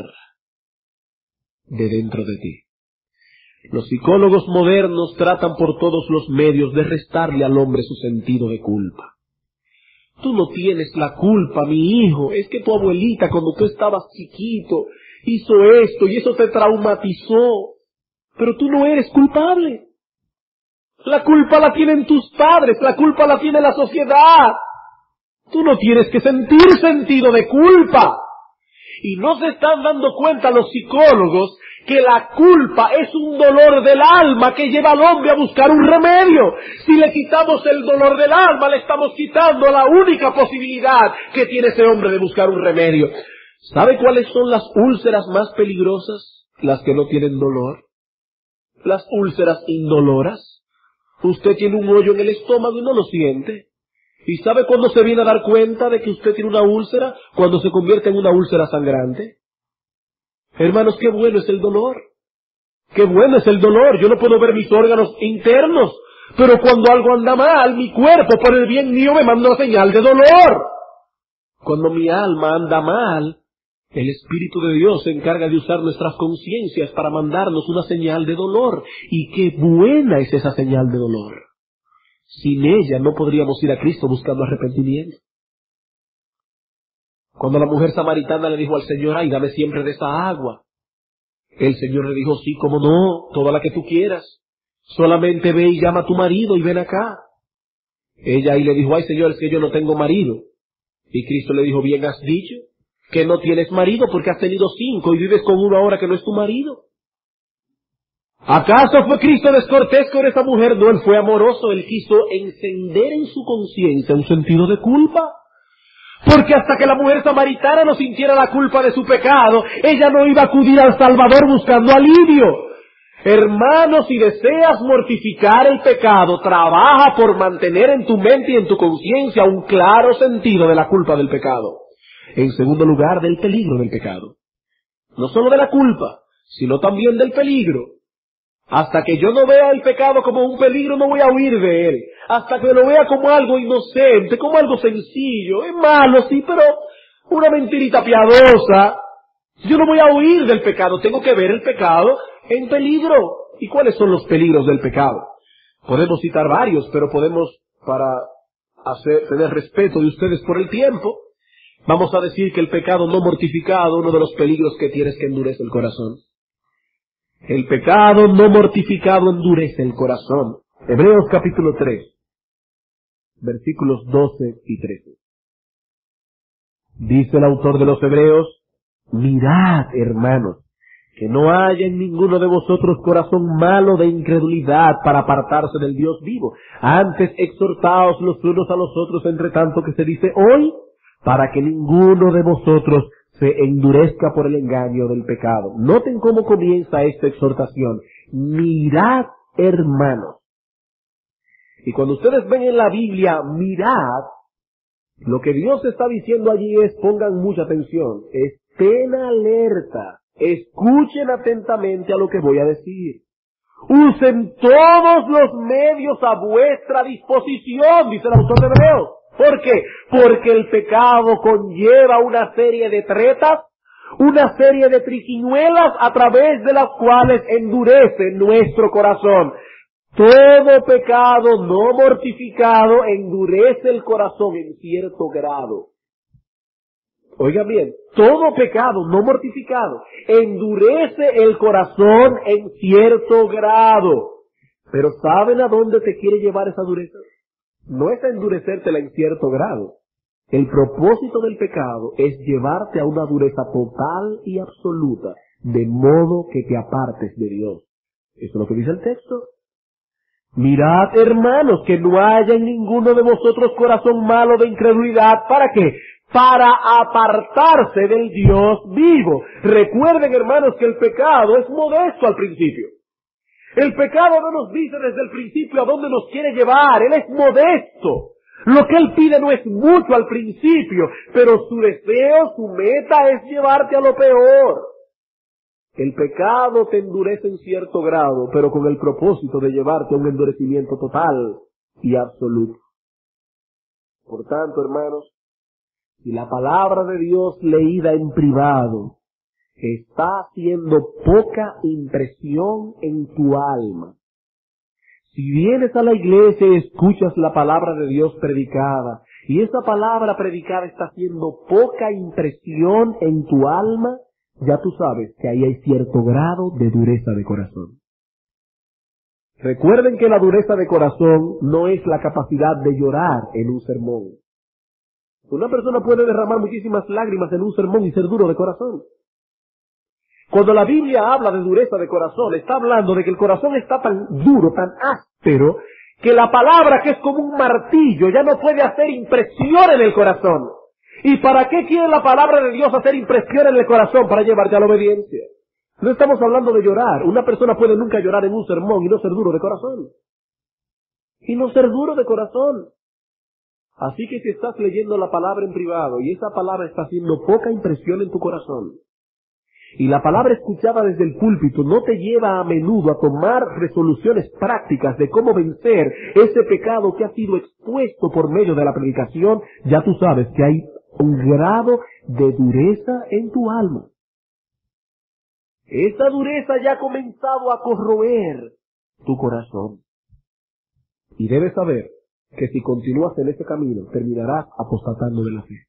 de dentro de ti. Los psicólogos modernos tratan por todos los medios de restarle al hombre su sentido de culpa. Tú no tienes la culpa, mi hijo, es que tu abuelita cuando tú estabas chiquito hizo esto y eso te traumatizó, pero tú no eres culpable. La culpa la tienen tus padres, la culpa la tiene la sociedad. Tú no tienes que sentir sentido de culpa. Y no se están dando cuenta los psicólogos que la culpa es un dolor del alma que lleva al hombre a buscar un remedio. Si le quitamos el dolor del alma, le estamos quitando la única posibilidad que tiene ese hombre de buscar un remedio. ¿Sabe cuáles son las úlceras más peligrosas? Las que no tienen dolor. Las úlceras indoloras. Usted tiene un hoyo en el estómago y no lo siente. ¿Y sabe cuándo se viene a dar cuenta de que usted tiene una úlcera? Cuando se convierte en una úlcera sangrante. Hermanos, qué bueno es el dolor. Qué bueno es el dolor. Yo no puedo ver mis órganos internos, pero cuando algo anda mal, mi cuerpo, por el bien mío, me manda una señal de dolor. Cuando mi alma anda mal, el Espíritu de Dios se encarga de usar nuestras conciencias para mandarnos una señal de dolor. Y qué buena es esa señal de dolor. Sin ella no podríamos ir a Cristo buscando arrepentimiento. Cuando la mujer samaritana le dijo al Señor, ay, dame siempre de esa agua, el Señor le dijo, sí, cómo no, toda la que tú quieras. Solamente ve y llama a tu marido y ven acá. Ella ahí le dijo, ay, Señor, es que yo no tengo marido. Y Cristo le dijo, bien has dicho, que no tienes marido porque has tenido cinco y vives con uno ahora que no es tu marido. ¿Acaso fue Cristo descortés con esa mujer? No, Él fue amoroso. Él quiso encender en su conciencia un sentido de culpa. Porque hasta que la mujer samaritana no sintiera la culpa de su pecado, ella no iba a acudir al Salvador buscando alivio. Hermano, si deseas mortificar el pecado, trabaja por mantener en tu mente y en tu conciencia un claro sentido de la culpa del pecado. En segundo lugar, del peligro del pecado. No solo de la culpa, sino también del peligro. Hasta que yo no vea el pecado como un peligro, no voy a huir de él. Hasta que lo vea como algo inocente, como algo sencillo. Es malo, sí, pero una mentirita piadosa. Yo no voy a huir del pecado, tengo que ver el pecado en peligro. ¿Y cuáles son los peligros del pecado? Podemos citar varios, pero podemos, para hacer, tener respeto de ustedes por el tiempo, vamos a decir que el pecado no mortificado, uno de los peligros que tiene es que endurece el corazón. El pecado no mortificado endurece el corazón. Hebreos capítulo tres, versículos doce y trece. Dice el autor de los Hebreos, mirad, hermanos, que no haya en ninguno de vosotros corazón malo de incredulidad para apartarse del Dios vivo. Antes exhortaos los unos a los otros, entre tanto que se dice hoy, para que ninguno de vosotros se endurezca por el engaño del pecado. Noten cómo comienza esta exhortación. Mirad, hermanos. Y cuando ustedes ven en la Biblia, mirad, lo que Dios está diciendo allí es, pongan mucha atención, estén alerta, escuchen atentamente a lo que voy a decir. Usen todos los medios a vuestra disposición, dice el autor de Hebreos. ¿Por qué? Porque el pecado conlleva una serie de tretas, una serie de triquiñuelas a través de las cuales endurece nuestro corazón. Todo pecado no mortificado endurece el corazón en cierto grado. Oigan bien, todo pecado no mortificado endurece el corazón en cierto grado. Pero ¿saben a dónde te quiere llevar esa dureza? No es a endurecértela en cierto grado. El propósito del pecado es llevarte a una dureza total y absoluta, de modo que te apartes de Dios. Eso es lo que dice el texto. Mirad, hermanos, que no haya en ninguno de vosotros corazón malo de incredulidad. ¿Para qué? Para apartarse del Dios vivo. Recuerden, hermanos, que el pecado es modesto al principio. El pecado no nos dice desde el principio a dónde nos quiere llevar. Él es modesto. Lo que Él pide no es mucho al principio, pero su deseo, su meta es llevarte a lo peor. El pecado te endurece en cierto grado, pero con el propósito de llevarte a un endurecimiento total y absoluto. Por tanto, hermanos, si la palabra de Dios leída en privado está haciendo poca impresión en tu alma, si vienes a la iglesia y escuchas la palabra de Dios predicada, y esa palabra predicada está haciendo poca impresión en tu alma, ya tú sabes que ahí hay cierto grado de dureza de corazón. Recuerden que la dureza de corazón no es la capacidad de llorar en un sermón. Una persona puede derramar muchísimas lágrimas en un sermón y ser duro de corazón. Cuando la Biblia habla de dureza de corazón, está hablando de que el corazón está tan duro, tan áspero, que la palabra, que es como un martillo, ya no puede hacer impresión en el corazón. ¿Y para qué quiere la palabra de Dios hacer impresión en el corazón? Para llevarte a la obediencia. No estamos hablando de llorar. Una persona puede nunca llorar en un sermón y no ser duro de corazón. Y no ser duro de corazón. Así que si estás leyendo la palabra en privado y esa palabra está haciendo poca impresión en tu corazón, y la palabra escuchada desde el púlpito no te lleva a menudo a tomar resoluciones prácticas de cómo vencer ese pecado que ha sido expuesto por medio de la predicación, ya tú sabes que hay un grado de dureza en tu alma. Esa dureza ya ha comenzado a corroer tu corazón. Y debes saber que si continúas en ese camino, terminarás apostatando de la fe.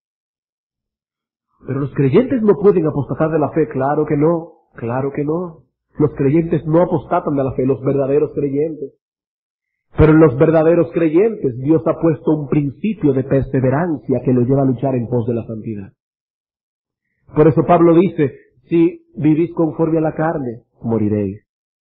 Pero los creyentes no pueden apostatar de la fe, claro que no, claro que no. Los creyentes no apostatan de la fe, los verdaderos creyentes. Pero en los verdaderos creyentes Dios ha puesto un principio de perseverancia que los lleva a luchar en pos de la santidad. Por eso Pablo dice, si vivís conforme a la carne, moriréis.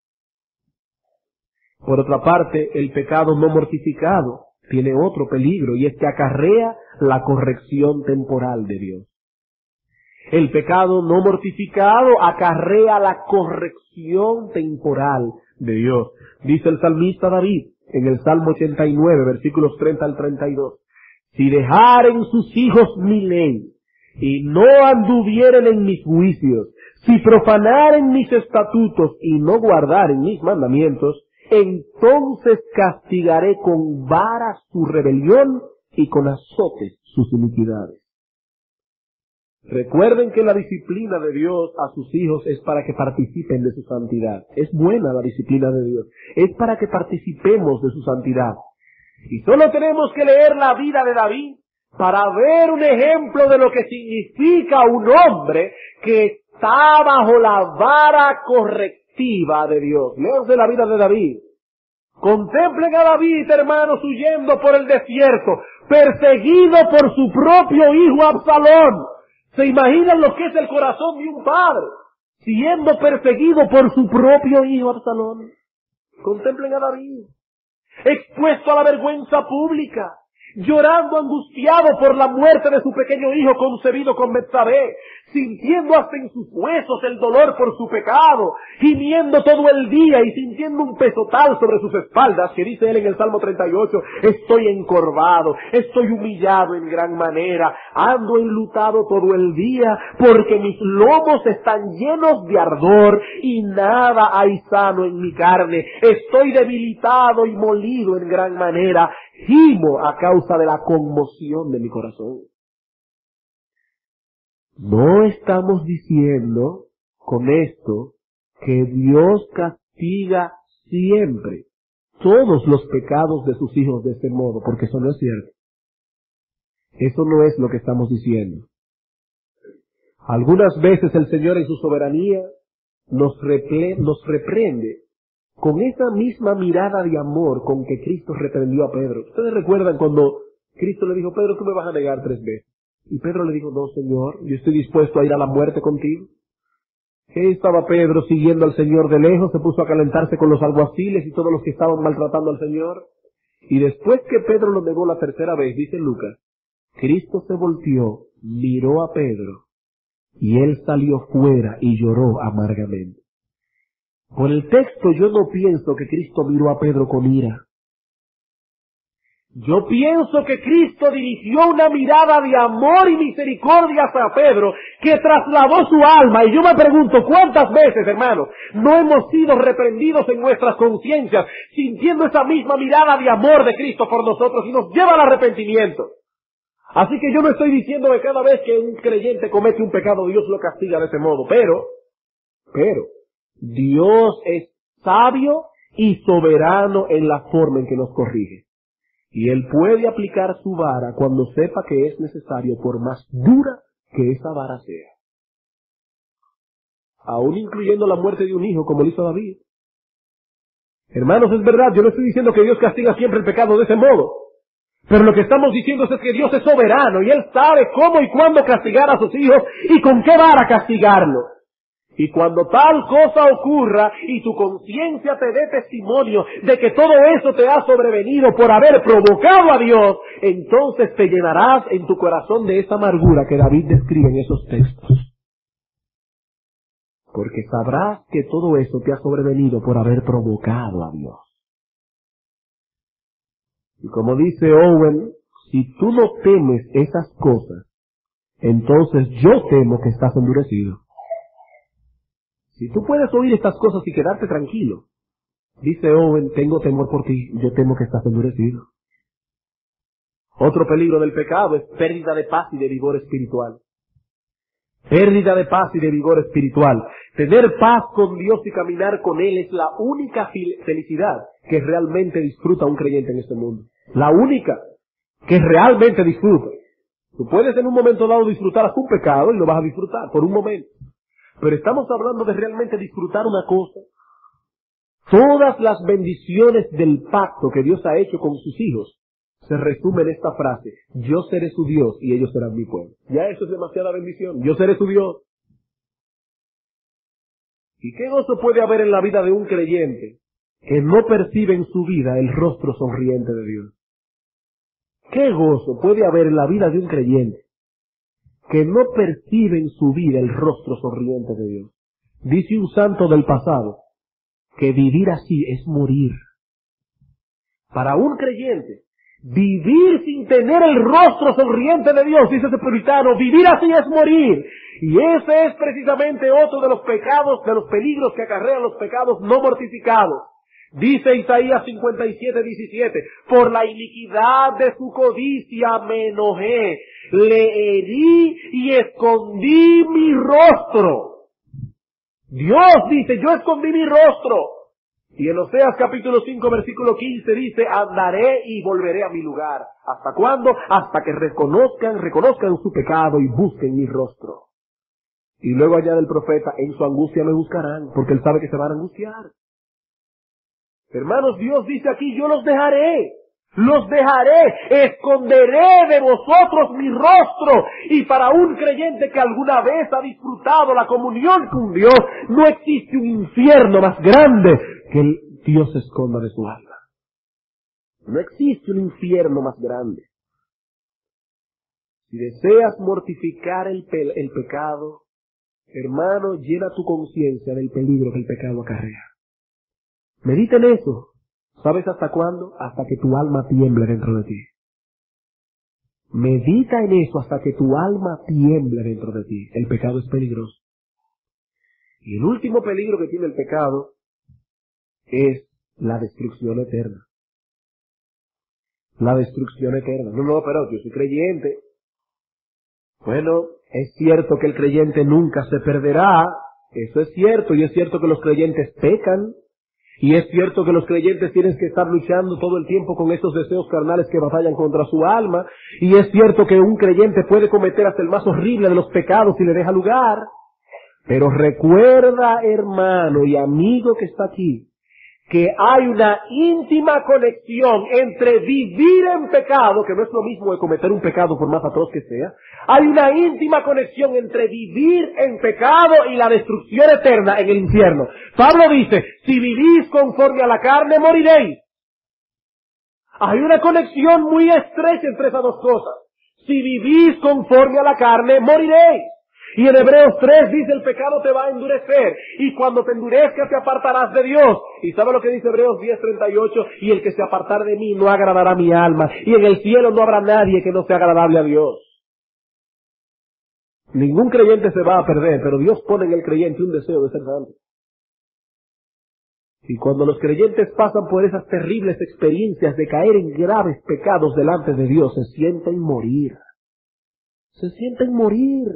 Por otra parte, el pecado no mortificado tiene otro peligro, y es que acarrea la corrección temporal de Dios. El pecado no mortificado acarrea la corrección temporal de Dios. Dice el salmista David en el Salmo ochenta y nueve, versículos treinta al treinta y dos. Si dejaren sus hijos mi ley, y no anduvieren en mis juicios, si profanaren mis estatutos y no guardaren mis mandamientos, entonces castigaré con varas su rebelión y con azotes sus iniquidades. Recuerden que la disciplina de Dios a sus hijos es para que participen de su santidad. Es buena la disciplina de Dios. Es para que participemos de su santidad. Y solo tenemos que leer la vida de David para ver un ejemplo de lo que significa un hombre que está bajo la vara correctiva de Dios. Léanse la vida de David. Contemplen a David, hermanos, huyendo por el desierto, perseguido por su propio hijo Absalón. ¿Se imaginan lo que es el corazón de un padre? siendo perseguido por su propio hijo Absalón. Contemplen a David, expuesto a la vergüenza pública, llorando angustiado por la muerte de su pequeño hijo concebido con Betsabé, sintiendo hasta en sus huesos el dolor por su pecado, gimiendo todo el día y sintiendo un peso tal sobre sus espaldas que dice él en el Salmo treinta y ocho, estoy encorvado, estoy humillado en gran manera, ando enlutado todo el día porque mis lomos están llenos de ardor y nada hay sano en mi carne, estoy debilitado y molido en gran manera, gimo a causa de la conmoción de mi corazón. No estamos diciendo con esto que Dios castiga siempre todos los pecados de sus hijos de este modo, porque eso no es cierto. Eso no es lo que estamos diciendo. Algunas veces el Señor en su soberanía nos, repre- nos reprende con esa misma mirada de amor con que Cristo reprendió a Pedro. ¿Ustedes recuerdan cuando Cristo le dijo, Pedro, tú me vas a negar tres veces? Y Pedro le dijo, no, Señor, yo estoy dispuesto a ir a la muerte contigo. ¿Qué estaba Pedro siguiendo al Señor de lejos? Se puso a calentarse con los alguaciles y todos los que estaban maltratando al Señor. Y después que Pedro lo negó la tercera vez, dice Lucas, Cristo se volteó, miró a Pedro, y él salió fuera y lloró amargamente. Por el texto yo no pienso que Cristo miró a Pedro con ira. Yo pienso que Cristo dirigió una mirada de amor y misericordia hacia Pedro que trasladó su alma. Y yo me pregunto, ¿cuántas veces, hermanos, no hemos sido reprendidos en nuestras conciencias sintiendo esa misma mirada de amor de Cristo por nosotros y nos lleva al arrepentimiento? Así que yo no estoy diciendo que cada vez que un creyente comete un pecado Dios lo castiga de ese modo, pero, pero, Dios es sabio y soberano en la forma en que nos corrige. Y Él puede aplicar su vara cuando sepa que es necesario, por más dura que esa vara sea. Aún incluyendo la muerte de un hijo, como lo hizo David. Hermanos, es verdad, yo no estoy diciendo que Dios castiga siempre el pecado de ese modo. Pero lo que estamos diciendo es que Dios es soberano y Él sabe cómo y cuándo castigar a sus hijos y con qué vara castigarlo. Y cuando tal cosa ocurra y tu conciencia te dé testimonio de que todo eso te ha sobrevenido por haber provocado a Dios, entonces te llenarás en tu corazón de esa amargura que David describe en esos textos. Porque sabrás que todo eso te ha sobrevenido por haber provocado a Dios. Y como dice Owen, si tú no temes esas cosas, entonces yo temo que estás endurecido. Si tú puedes oír estas cosas y quedarte tranquilo, dice Owen, tengo temor por ti, yo temo que estás endurecido. Otro peligro del pecado es pérdida de paz y de vigor espiritual. Pérdida de paz y de vigor espiritual. Tener paz con Dios y caminar con Él es la única felicidad que realmente disfruta un creyente en este mundo. La única que realmente disfruta. Tú puedes en un momento dado disfrutar hasta un pecado y lo vas a disfrutar por un momento. Pero estamos hablando de realmente disfrutar una cosa. Todas las bendiciones del pacto que Dios ha hecho con sus hijos se resumen en esta frase: yo seré su Dios y ellos serán mi pueblo. Ya eso es demasiada bendición. Yo seré su Dios. ¿Y qué gozo puede haber en la vida de un creyente que no percibe en su vida el rostro sonriente de Dios? ¿Qué gozo puede haber en la vida de un creyente que no percibe en su vida el rostro sonriente de Dios? Dice un santo del pasado que vivir así es morir. Para un creyente, vivir sin tener el rostro sonriente de Dios, dice ese puritano, vivir así es morir. Y ese es precisamente otro de los pecados, de los peligros que acarrean los pecados no mortificados. Dice Isaías cincuenta y siete, diecisiete, por la iniquidad de su codicia me enojé, le herí y escondí mi rostro. Dios dice, yo escondí mi rostro. Y en Oseas capítulo cinco, versículo quince dice, andaré y volveré a mi lugar. ¿Hasta cuándo? Hasta que reconozcan, reconozcan su pecado y busquen mi rostro. Y luego añade el profeta, en su angustia me buscarán, porque él sabe que se van a angustiar. Hermanos, Dios dice aquí, yo los dejaré. Los dejaré, esconderé de vosotros mi rostro. Y para un creyente que alguna vez ha disfrutado la comunión con Dios, no existe un infierno más grande que el Dios se esconda de su alma. No existe un infierno más grande. Si deseas mortificar el, pe el pecado, hermano, llena tu conciencia del peligro que el pecado acarrea. Medita en eso. ¿Sabes hasta cuándo? Hasta que tu alma tiemble dentro de ti. Medita en eso hasta que tu alma tiemble dentro de ti. El pecado es peligroso. Y el último peligro que tiene el pecado es la destrucción eterna. La destrucción eterna. No, no, pero yo soy creyente. Bueno, es cierto que el creyente nunca se perderá. Eso es cierto. Y es cierto que los creyentes pecan. Y es cierto que los creyentes tienen que estar luchando todo el tiempo con esos deseos carnales que batallan contra su alma. Y es cierto que un creyente puede cometer hasta el más horrible de los pecados si le deja lugar. Pero recuerda, hermano y amigo que está aquí, que hay una íntima conexión entre vivir en pecado, que no es lo mismo de cometer un pecado por más atroz que sea. Hay una íntima conexión entre vivir en pecado y la destrucción eterna en el infierno. Pablo dice, si vivís conforme a la carne, moriréis. Hay una conexión muy estrecha entre esas dos cosas. Si vivís conforme a la carne, moriréis. Y en Hebreos tres dice, el pecado te va a endurecer, y cuando te endurezcas te apartarás de Dios. ¿Y sabe lo que dice Hebreos diez treinta y ocho? Y el que se apartar de mí no agradará a mi alma, y en el cielo no habrá nadie que no sea agradable a Dios. Ningún creyente se va a perder, pero Dios pone en el creyente un deseo de ser santo. Y cuando los creyentes pasan por esas terribles experiencias de caer en graves pecados delante de Dios, se sienten morir. Se sienten morir.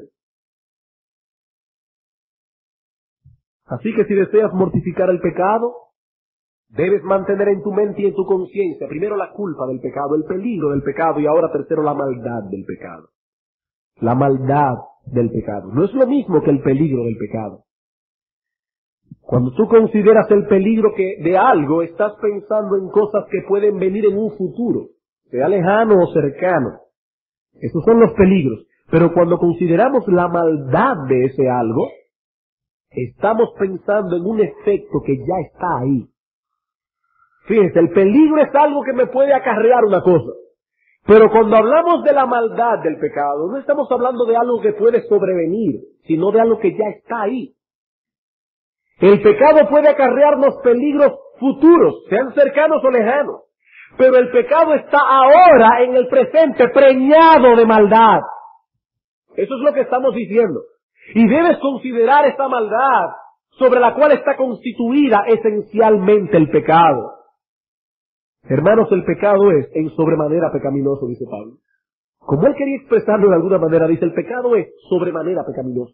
Así que si deseas mortificar el pecado, debes mantener en tu mente y en tu conciencia primero la culpa del pecado, el peligro del pecado, y ahora tercero la maldad del pecado. La maldad del pecado. No es lo mismo que el peligro del pecado. Cuando tú consideras el peligro que de algo, estás pensando en cosas que pueden venir en un futuro, sea lejano o cercano. Esos son los peligros. Pero cuando consideramos la maldad de ese algo, estamos pensando en un efecto que ya está ahí. Fíjense, el peligro es algo que me puede acarrear una cosa. Pero cuando hablamos de la maldad del pecado, no estamos hablando de algo que puede sobrevenir, sino de algo que ya está ahí. El pecado puede acarrearnos peligros futuros, sean cercanos o lejanos. Pero el pecado está ahora, en el presente, preñado de maldad. Eso es lo que estamos diciendo. Y debes considerar esta maldad sobre la cual está constituida esencialmente el pecado. Hermanos, el pecado es en sobremanera pecaminoso, dice Pablo. Como él quería expresarlo de alguna manera, dice, el pecado es sobremanera pecaminoso.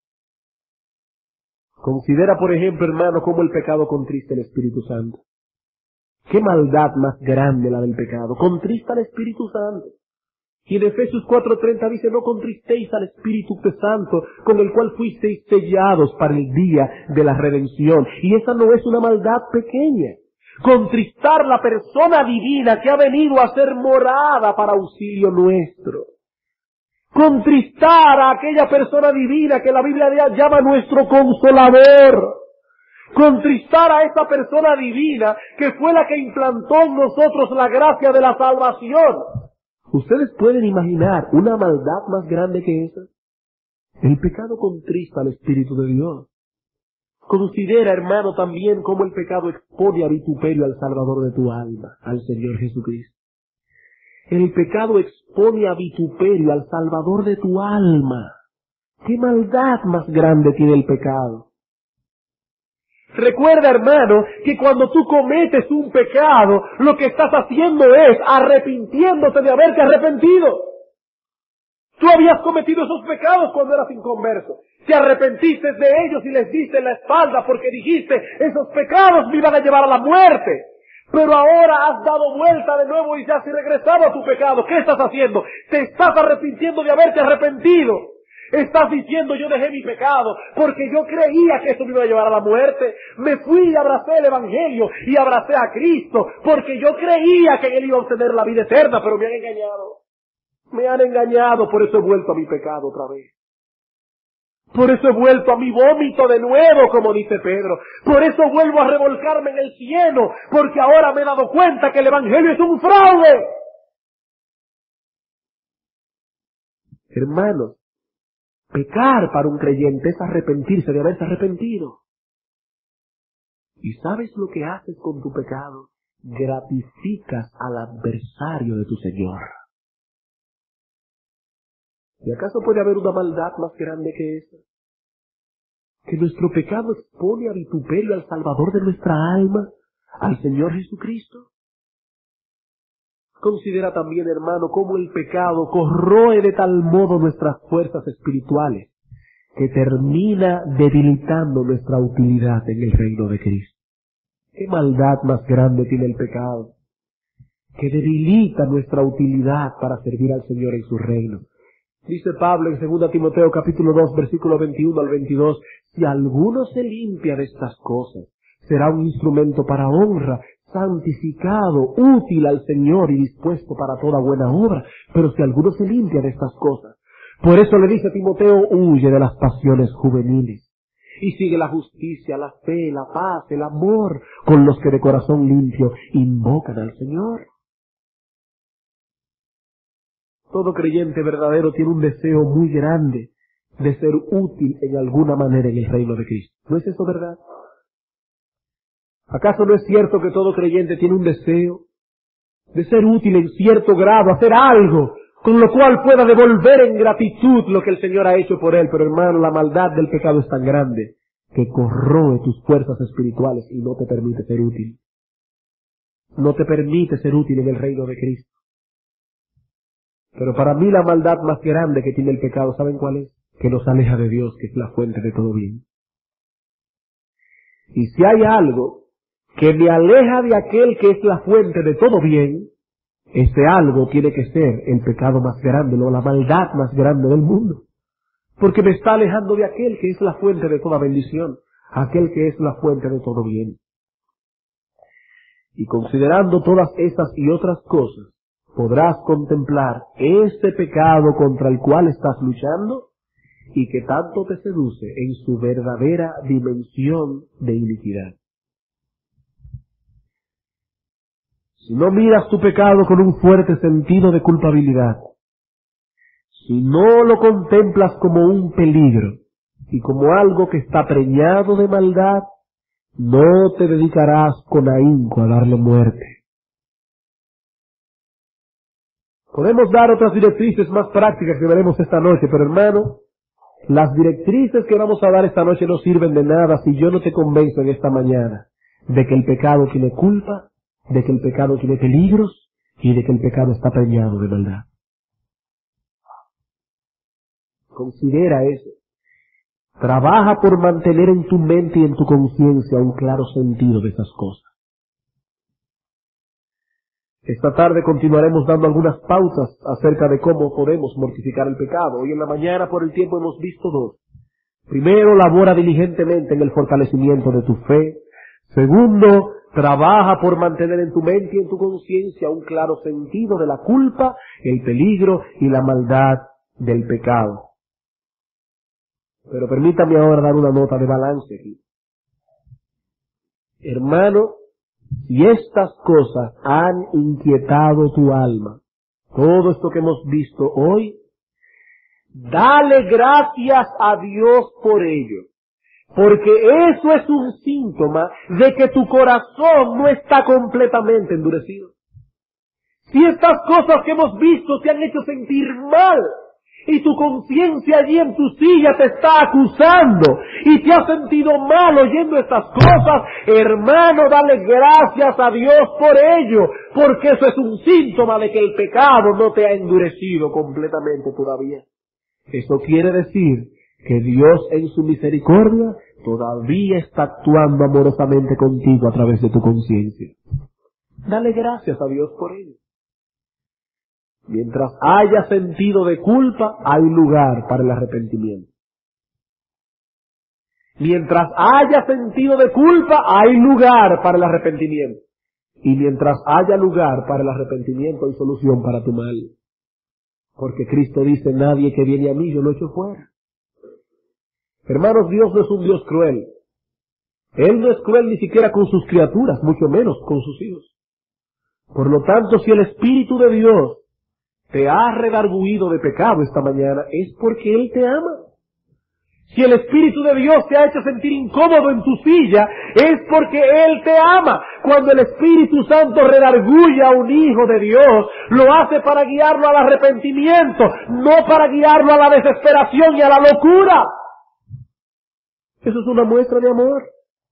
Considera, por ejemplo, hermano, cómo el pecado contrista el Espíritu Santo. Qué maldad más grande la del pecado. Contrista al Espíritu Santo. Y en Efesios cuatro treinta dice, no contristéis al Espíritu Santo, con el cual fuisteis sellados para el día de la redención. Y esa no es una maldad pequeña. Contristar la persona divina que ha venido a ser morada para auxilio nuestro. Contristar a aquella persona divina que la Biblia llama nuestro consolador. Contristar a esa persona divina que fue la que implantó en nosotros la gracia de la salvación. ¿Ustedes pueden imaginar una maldad más grande que esa? El pecado contrista al Espíritu de Dios. Considera, hermano, también cómo el pecado expone a vituperio al Salvador de tu alma, al Señor Jesucristo. El pecado expone a vituperio al Salvador de tu alma. ¿Qué maldad más grande tiene el pecado? Recuerda, hermano, que cuando tú cometes un pecado, lo que estás haciendo es arrepintiéndote de haberte arrepentido. Tú habías cometido esos pecados cuando eras inconverso. Te arrepentiste de ellos y les diste la espalda porque dijiste, esos pecados me iban a llevar a la muerte. Pero ahora has dado vuelta de nuevo y ya has regresado a tu pecado. ¿Qué estás haciendo? Te estás arrepintiendo de haberte arrepentido. Estás diciendo yo dejé mi pecado porque yo creía que esto me iba a llevar a la muerte. Me fui y abracé el Evangelio y abracé a Cristo porque yo creía que en Él iba a obtener la vida eterna, pero me han engañado. Me han engañado, por eso he vuelto a mi pecado otra vez. Por eso he vuelto a mi vómito de nuevo, como dice Pedro. Por eso vuelvo a revolcarme en el cieno, porque ahora me he dado cuenta que el Evangelio es un fraude. Hermanos, pecar para un creyente es arrepentirse de haberse arrepentido. ¿Y sabes lo que haces con tu pecado? Gratificas al adversario de tu Señor. ¿Y acaso puede haber una maldad más grande que esa? Que nuestro pecado expone a vituperio al Salvador de nuestra alma, al Señor Jesucristo. Considera también, hermano, cómo el pecado corroe de tal modo nuestras fuerzas espirituales, que termina debilitando nuestra utilidad en el reino de Cristo. ¿Qué maldad más grande tiene el pecado? Que debilita nuestra utilidad para servir al Señor en su reino. Dice Pablo en segunda Timoteo capítulo dos, versículo veintiuno al veintidós, si alguno se limpia de estas cosas, será un instrumento para honra, santificado, útil al Señor y dispuesto para toda buena obra. Pero si alguno se limpia de estas cosas, por eso le dice a Timoteo, huye de las pasiones juveniles y sigue la justicia, la fe, la paz, el amor con los que de corazón limpio invocan al Señor. Todo creyente verdadero tiene un deseo muy grande de ser útil en alguna manera en el reino de Cristo. ¿No es eso verdad? ¿Acaso no es cierto que todo creyente tiene un deseo de ser útil en cierto grado, hacer algo con lo cual pueda devolver en gratitud lo que el Señor ha hecho por él? Pero hermano, la maldad del pecado es tan grande que corroe tus fuerzas espirituales y no te permite ser útil. No te permite ser útil en el reino de Cristo. Pero para mí la maldad más grande que tiene el pecado, ¿saben cuál es? Que nos aleja de Dios, que es la fuente de todo bien. Y si hay algo que me aleja de aquel que es la fuente de todo bien, ese algo tiene que ser el pecado más grande, o la maldad más grande del mundo. Porque me está alejando de aquel que es la fuente de toda bendición, aquel que es la fuente de todo bien. Y considerando todas estas y otras cosas, podrás contemplar ese pecado contra el cual estás luchando y que tanto te seduce en su verdadera dimensión de iniquidad. Si no miras tu pecado con un fuerte sentido de culpabilidad, si no lo contemplas como un peligro y como algo que está preñado de maldad, no te dedicarás con ahínco a darle muerte. Podemos dar otras directrices más prácticas que veremos esta noche, pero hermano, las directrices que vamos a dar esta noche no sirven de nada si yo no te convenzo en esta mañana de que el pecado tiene culpa, de que el pecado tiene peligros y de que el pecado está preñado de maldad. Considera eso. Trabaja por mantener en tu mente y en tu conciencia un claro sentido de esas cosas. Esta tarde continuaremos dando algunas pautas acerca de cómo podemos mortificar el pecado. Hoy en la mañana por el tiempo hemos visto dos. Primero, labora diligentemente en el fortalecimiento de tu fe. Segundo, trabaja por mantener en tu mente y en tu conciencia un claro sentido de la culpa, el peligro y la maldad del pecado. Pero permítame ahora dar una nota de balance aquí. Hermano, si estas cosas han inquietado tu alma, todo esto que hemos visto hoy, dale gracias a Dios por ello, porque eso es un síntoma de que tu corazón no está completamente endurecido. Si estas cosas que hemos visto te han hecho sentir mal, y tu conciencia allí en tu silla te está acusando y te has sentido mal oyendo estas cosas, hermano, dale gracias a Dios por ello, porque eso es un síntoma de que el pecado no te ha endurecido completamente todavía. Eso quiere decir que Dios en su misericordia todavía está actuando amorosamente contigo a través de tu conciencia. Dale gracias a Dios por ello. Mientras haya sentido de culpa, hay lugar para el arrepentimiento. Mientras haya sentido de culpa, hay lugar para el arrepentimiento. Y mientras haya lugar para el arrepentimiento, hay solución para tu mal. Porque Cristo dice, nadie que viene a mí, yo lo echo fuera. Hermanos, Dios no es un Dios cruel. Él no es cruel ni siquiera con sus criaturas, mucho menos con sus hijos. Por lo tanto, si el Espíritu de Dios te ha redarguido de pecado esta mañana, es porque Él te ama. Si el Espíritu de Dios te ha hecho sentir incómodo en tu silla, es porque Él te ama. Cuando el Espíritu Santo redarguye a un hijo de Dios, lo hace para guiarlo al arrepentimiento, no para guiarlo a la desesperación y a la locura. Eso es una muestra de amor.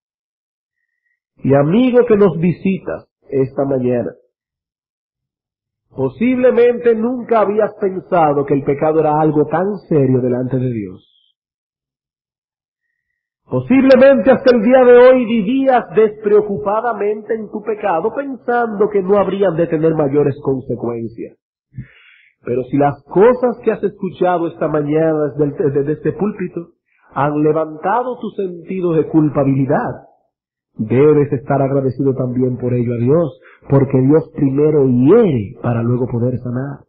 Y amigo que nos visitas esta mañana, posiblemente nunca habías pensado que el pecado era algo tan serio delante de Dios. Posiblemente hasta el día de hoy vivías despreocupadamente en tu pecado, pensando que no habrían de tener mayores consecuencias. Pero si las cosas que has escuchado esta mañana desde, desde este púlpito han levantado tu sentido de culpabilidad, debes estar agradecido también por ello a Dios, porque Dios primero hiere para luego poder sanar.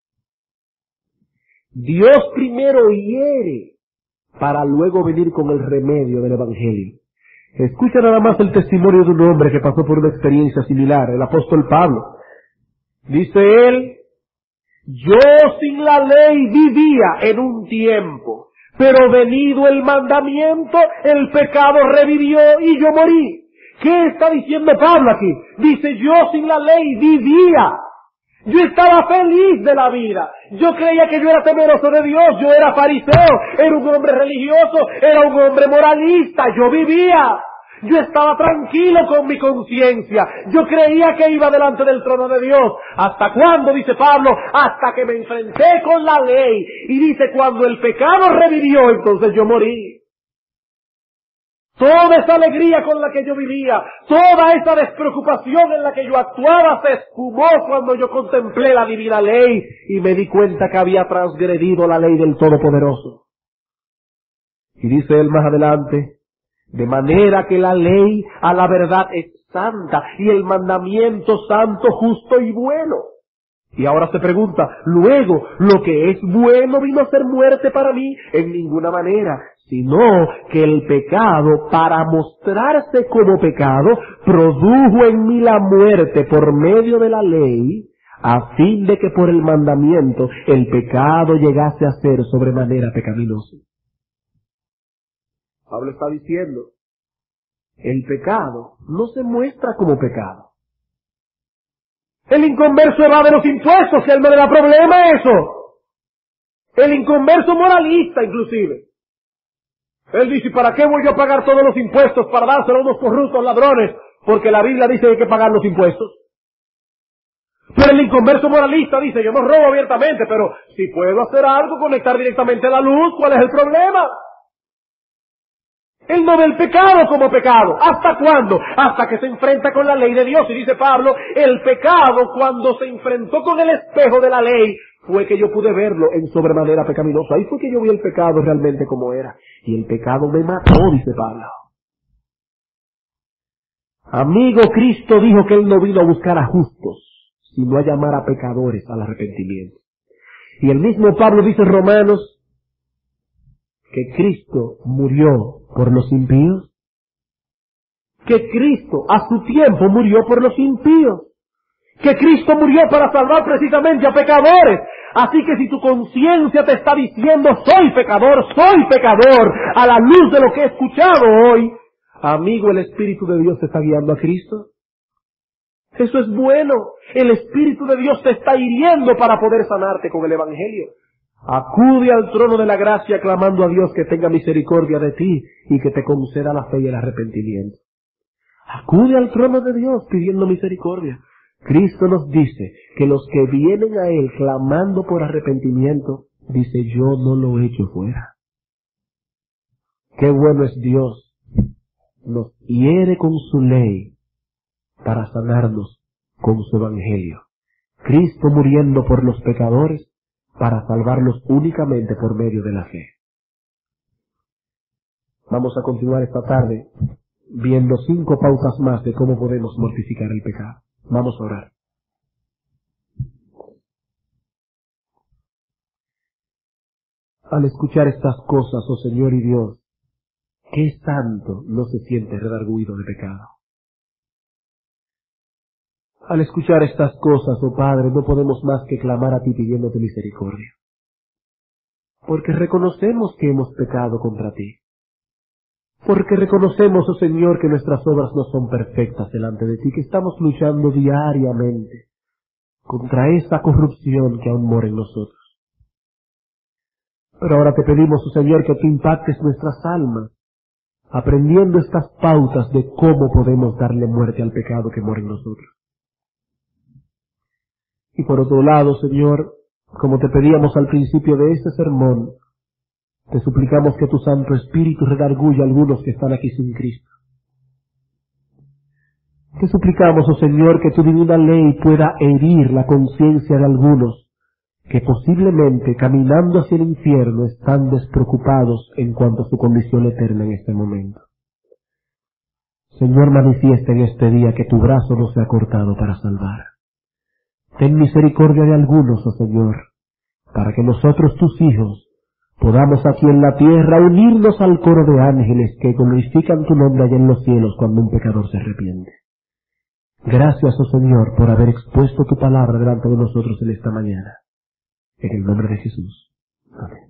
Dios primero hiere para luego venir con el remedio del Evangelio. Escucha nada más el testimonio de un hombre que pasó por una experiencia similar, el apóstol Pablo. Dice él, yo sin la ley vivía en un tiempo, pero venido el mandamiento, el pecado revivió y yo morí. ¿Qué está diciendo Pablo aquí? Dice, yo sin la ley vivía. Yo estaba feliz de la vida. Yo creía que yo era temeroso de Dios. Yo era fariseo. Era un hombre religioso. Era un hombre moralista. Yo vivía. Yo estaba tranquilo con mi conciencia. Yo creía que iba delante del trono de Dios. ¿Hasta cuándo? Dice Pablo. Hasta que me enfrenté con la ley. Y dice, cuando el pecado revivió, entonces yo morí. Toda esa alegría con la que yo vivía, toda esa despreocupación en la que yo actuaba se esfumó cuando yo contemplé la divina ley y me di cuenta que había transgredido la ley del Todopoderoso. Y dice él más adelante, de manera que la ley a la verdad es santa y el mandamiento santo, justo y bueno. Y ahora se pregunta, luego, ¿lo que es bueno vino a ser muerte para mí? En ninguna manera, sino que el pecado, para mostrarse como pecado, produjo en mí la muerte por medio de la ley, a fin de que por el mandamiento el pecado llegase a ser sobremanera pecaminoso. Pablo está diciendo, el pecado no se muestra como pecado. El inconverso evade los impuestos, que a él no le da problema eso. El inconverso moralista, inclusive. Él dice, ¿para qué voy yo a pagar todos los impuestos para dárselo a unos corruptos ladrones? Porque la Biblia dice que hay que pagar los impuestos. Pero el inconverso moralista dice, yo no robo abiertamente, pero si puedo hacer algo, conectar directamente la luz, ¿cuál es el problema? Él no ve el pecado como pecado. ¿Hasta cuándo? Hasta que se enfrenta con la ley de Dios. Y dice Pablo, el pecado cuando se enfrentó con el espejo de la ley, fue que yo pude verlo en sobremanera pecaminoso. Ahí fue que yo vi el pecado realmente como era. Y el pecado me mató, dice Pablo. Amigo, Cristo dijo que Él no vino a buscar a justos, sino a llamar a pecadores al arrepentimiento. Y el mismo Pablo dice en Romanos, que Cristo murió por los impíos, que Cristo a su tiempo murió por los impíos, que Cristo murió para salvar precisamente a pecadores. Así que si tu conciencia te está diciendo soy pecador, soy pecador, a la luz de lo que he escuchado hoy, amigo, el Espíritu de Dios te está guiando a Cristo. Eso es bueno. El Espíritu de Dios te está hiriendo para poder sanarte con el Evangelio. Acude al trono de la gracia clamando a Dios que tenga misericordia de ti y que te conceda la fe y el arrepentimiento. Acude al trono de Dios pidiendo misericordia. Cristo nos dice que los que vienen a Él clamando por arrepentimiento, dice, yo no lo echo fuera. Qué bueno es Dios. Nos hiere con su ley para sanarnos con su evangelio. Cristo muriendo por los pecadores para salvarlos únicamente por medio de la fe. Vamos a continuar esta tarde viendo cinco pautas más de cómo podemos mortificar el pecado. Vamos a orar. Al escuchar estas cosas, oh Señor y Dios, ¿qué santo no se siente redarguido de pecado? Al escuchar estas cosas, oh Padre, no podemos más que clamar a ti pidiéndote misericordia. Porque reconocemos que hemos pecado contra ti. Porque reconocemos, oh Señor, que nuestras obras no son perfectas delante de ti, que estamos luchando diariamente contra esa corrupción que aún mora en nosotros. Pero ahora te pedimos, oh Señor, que tú impactes nuestras almas, aprendiendo estas pautas de cómo podemos darle muerte al pecado que mora en nosotros. Y por otro lado, Señor, como te pedíamos al principio de este sermón, te suplicamos que tu Santo Espíritu redarguya a algunos que están aquí sin Cristo. Te suplicamos, oh Señor, que tu divina ley pueda herir la conciencia de algunos que posiblemente, caminando hacia el infierno, están despreocupados en cuanto a su condición eterna en este momento. Señor, manifiesta en este día que tu brazo no se ha cortado para salvar. Ten misericordia de algunos, oh Señor, para que nosotros, tus hijos, podamos aquí en la tierra unirnos al coro de ángeles que glorifican tu nombre allá en los cielos cuando un pecador se arrepiente. Gracias, oh Señor, por haber expuesto tu palabra delante de nosotros en esta mañana. En el nombre de Jesús. Amén.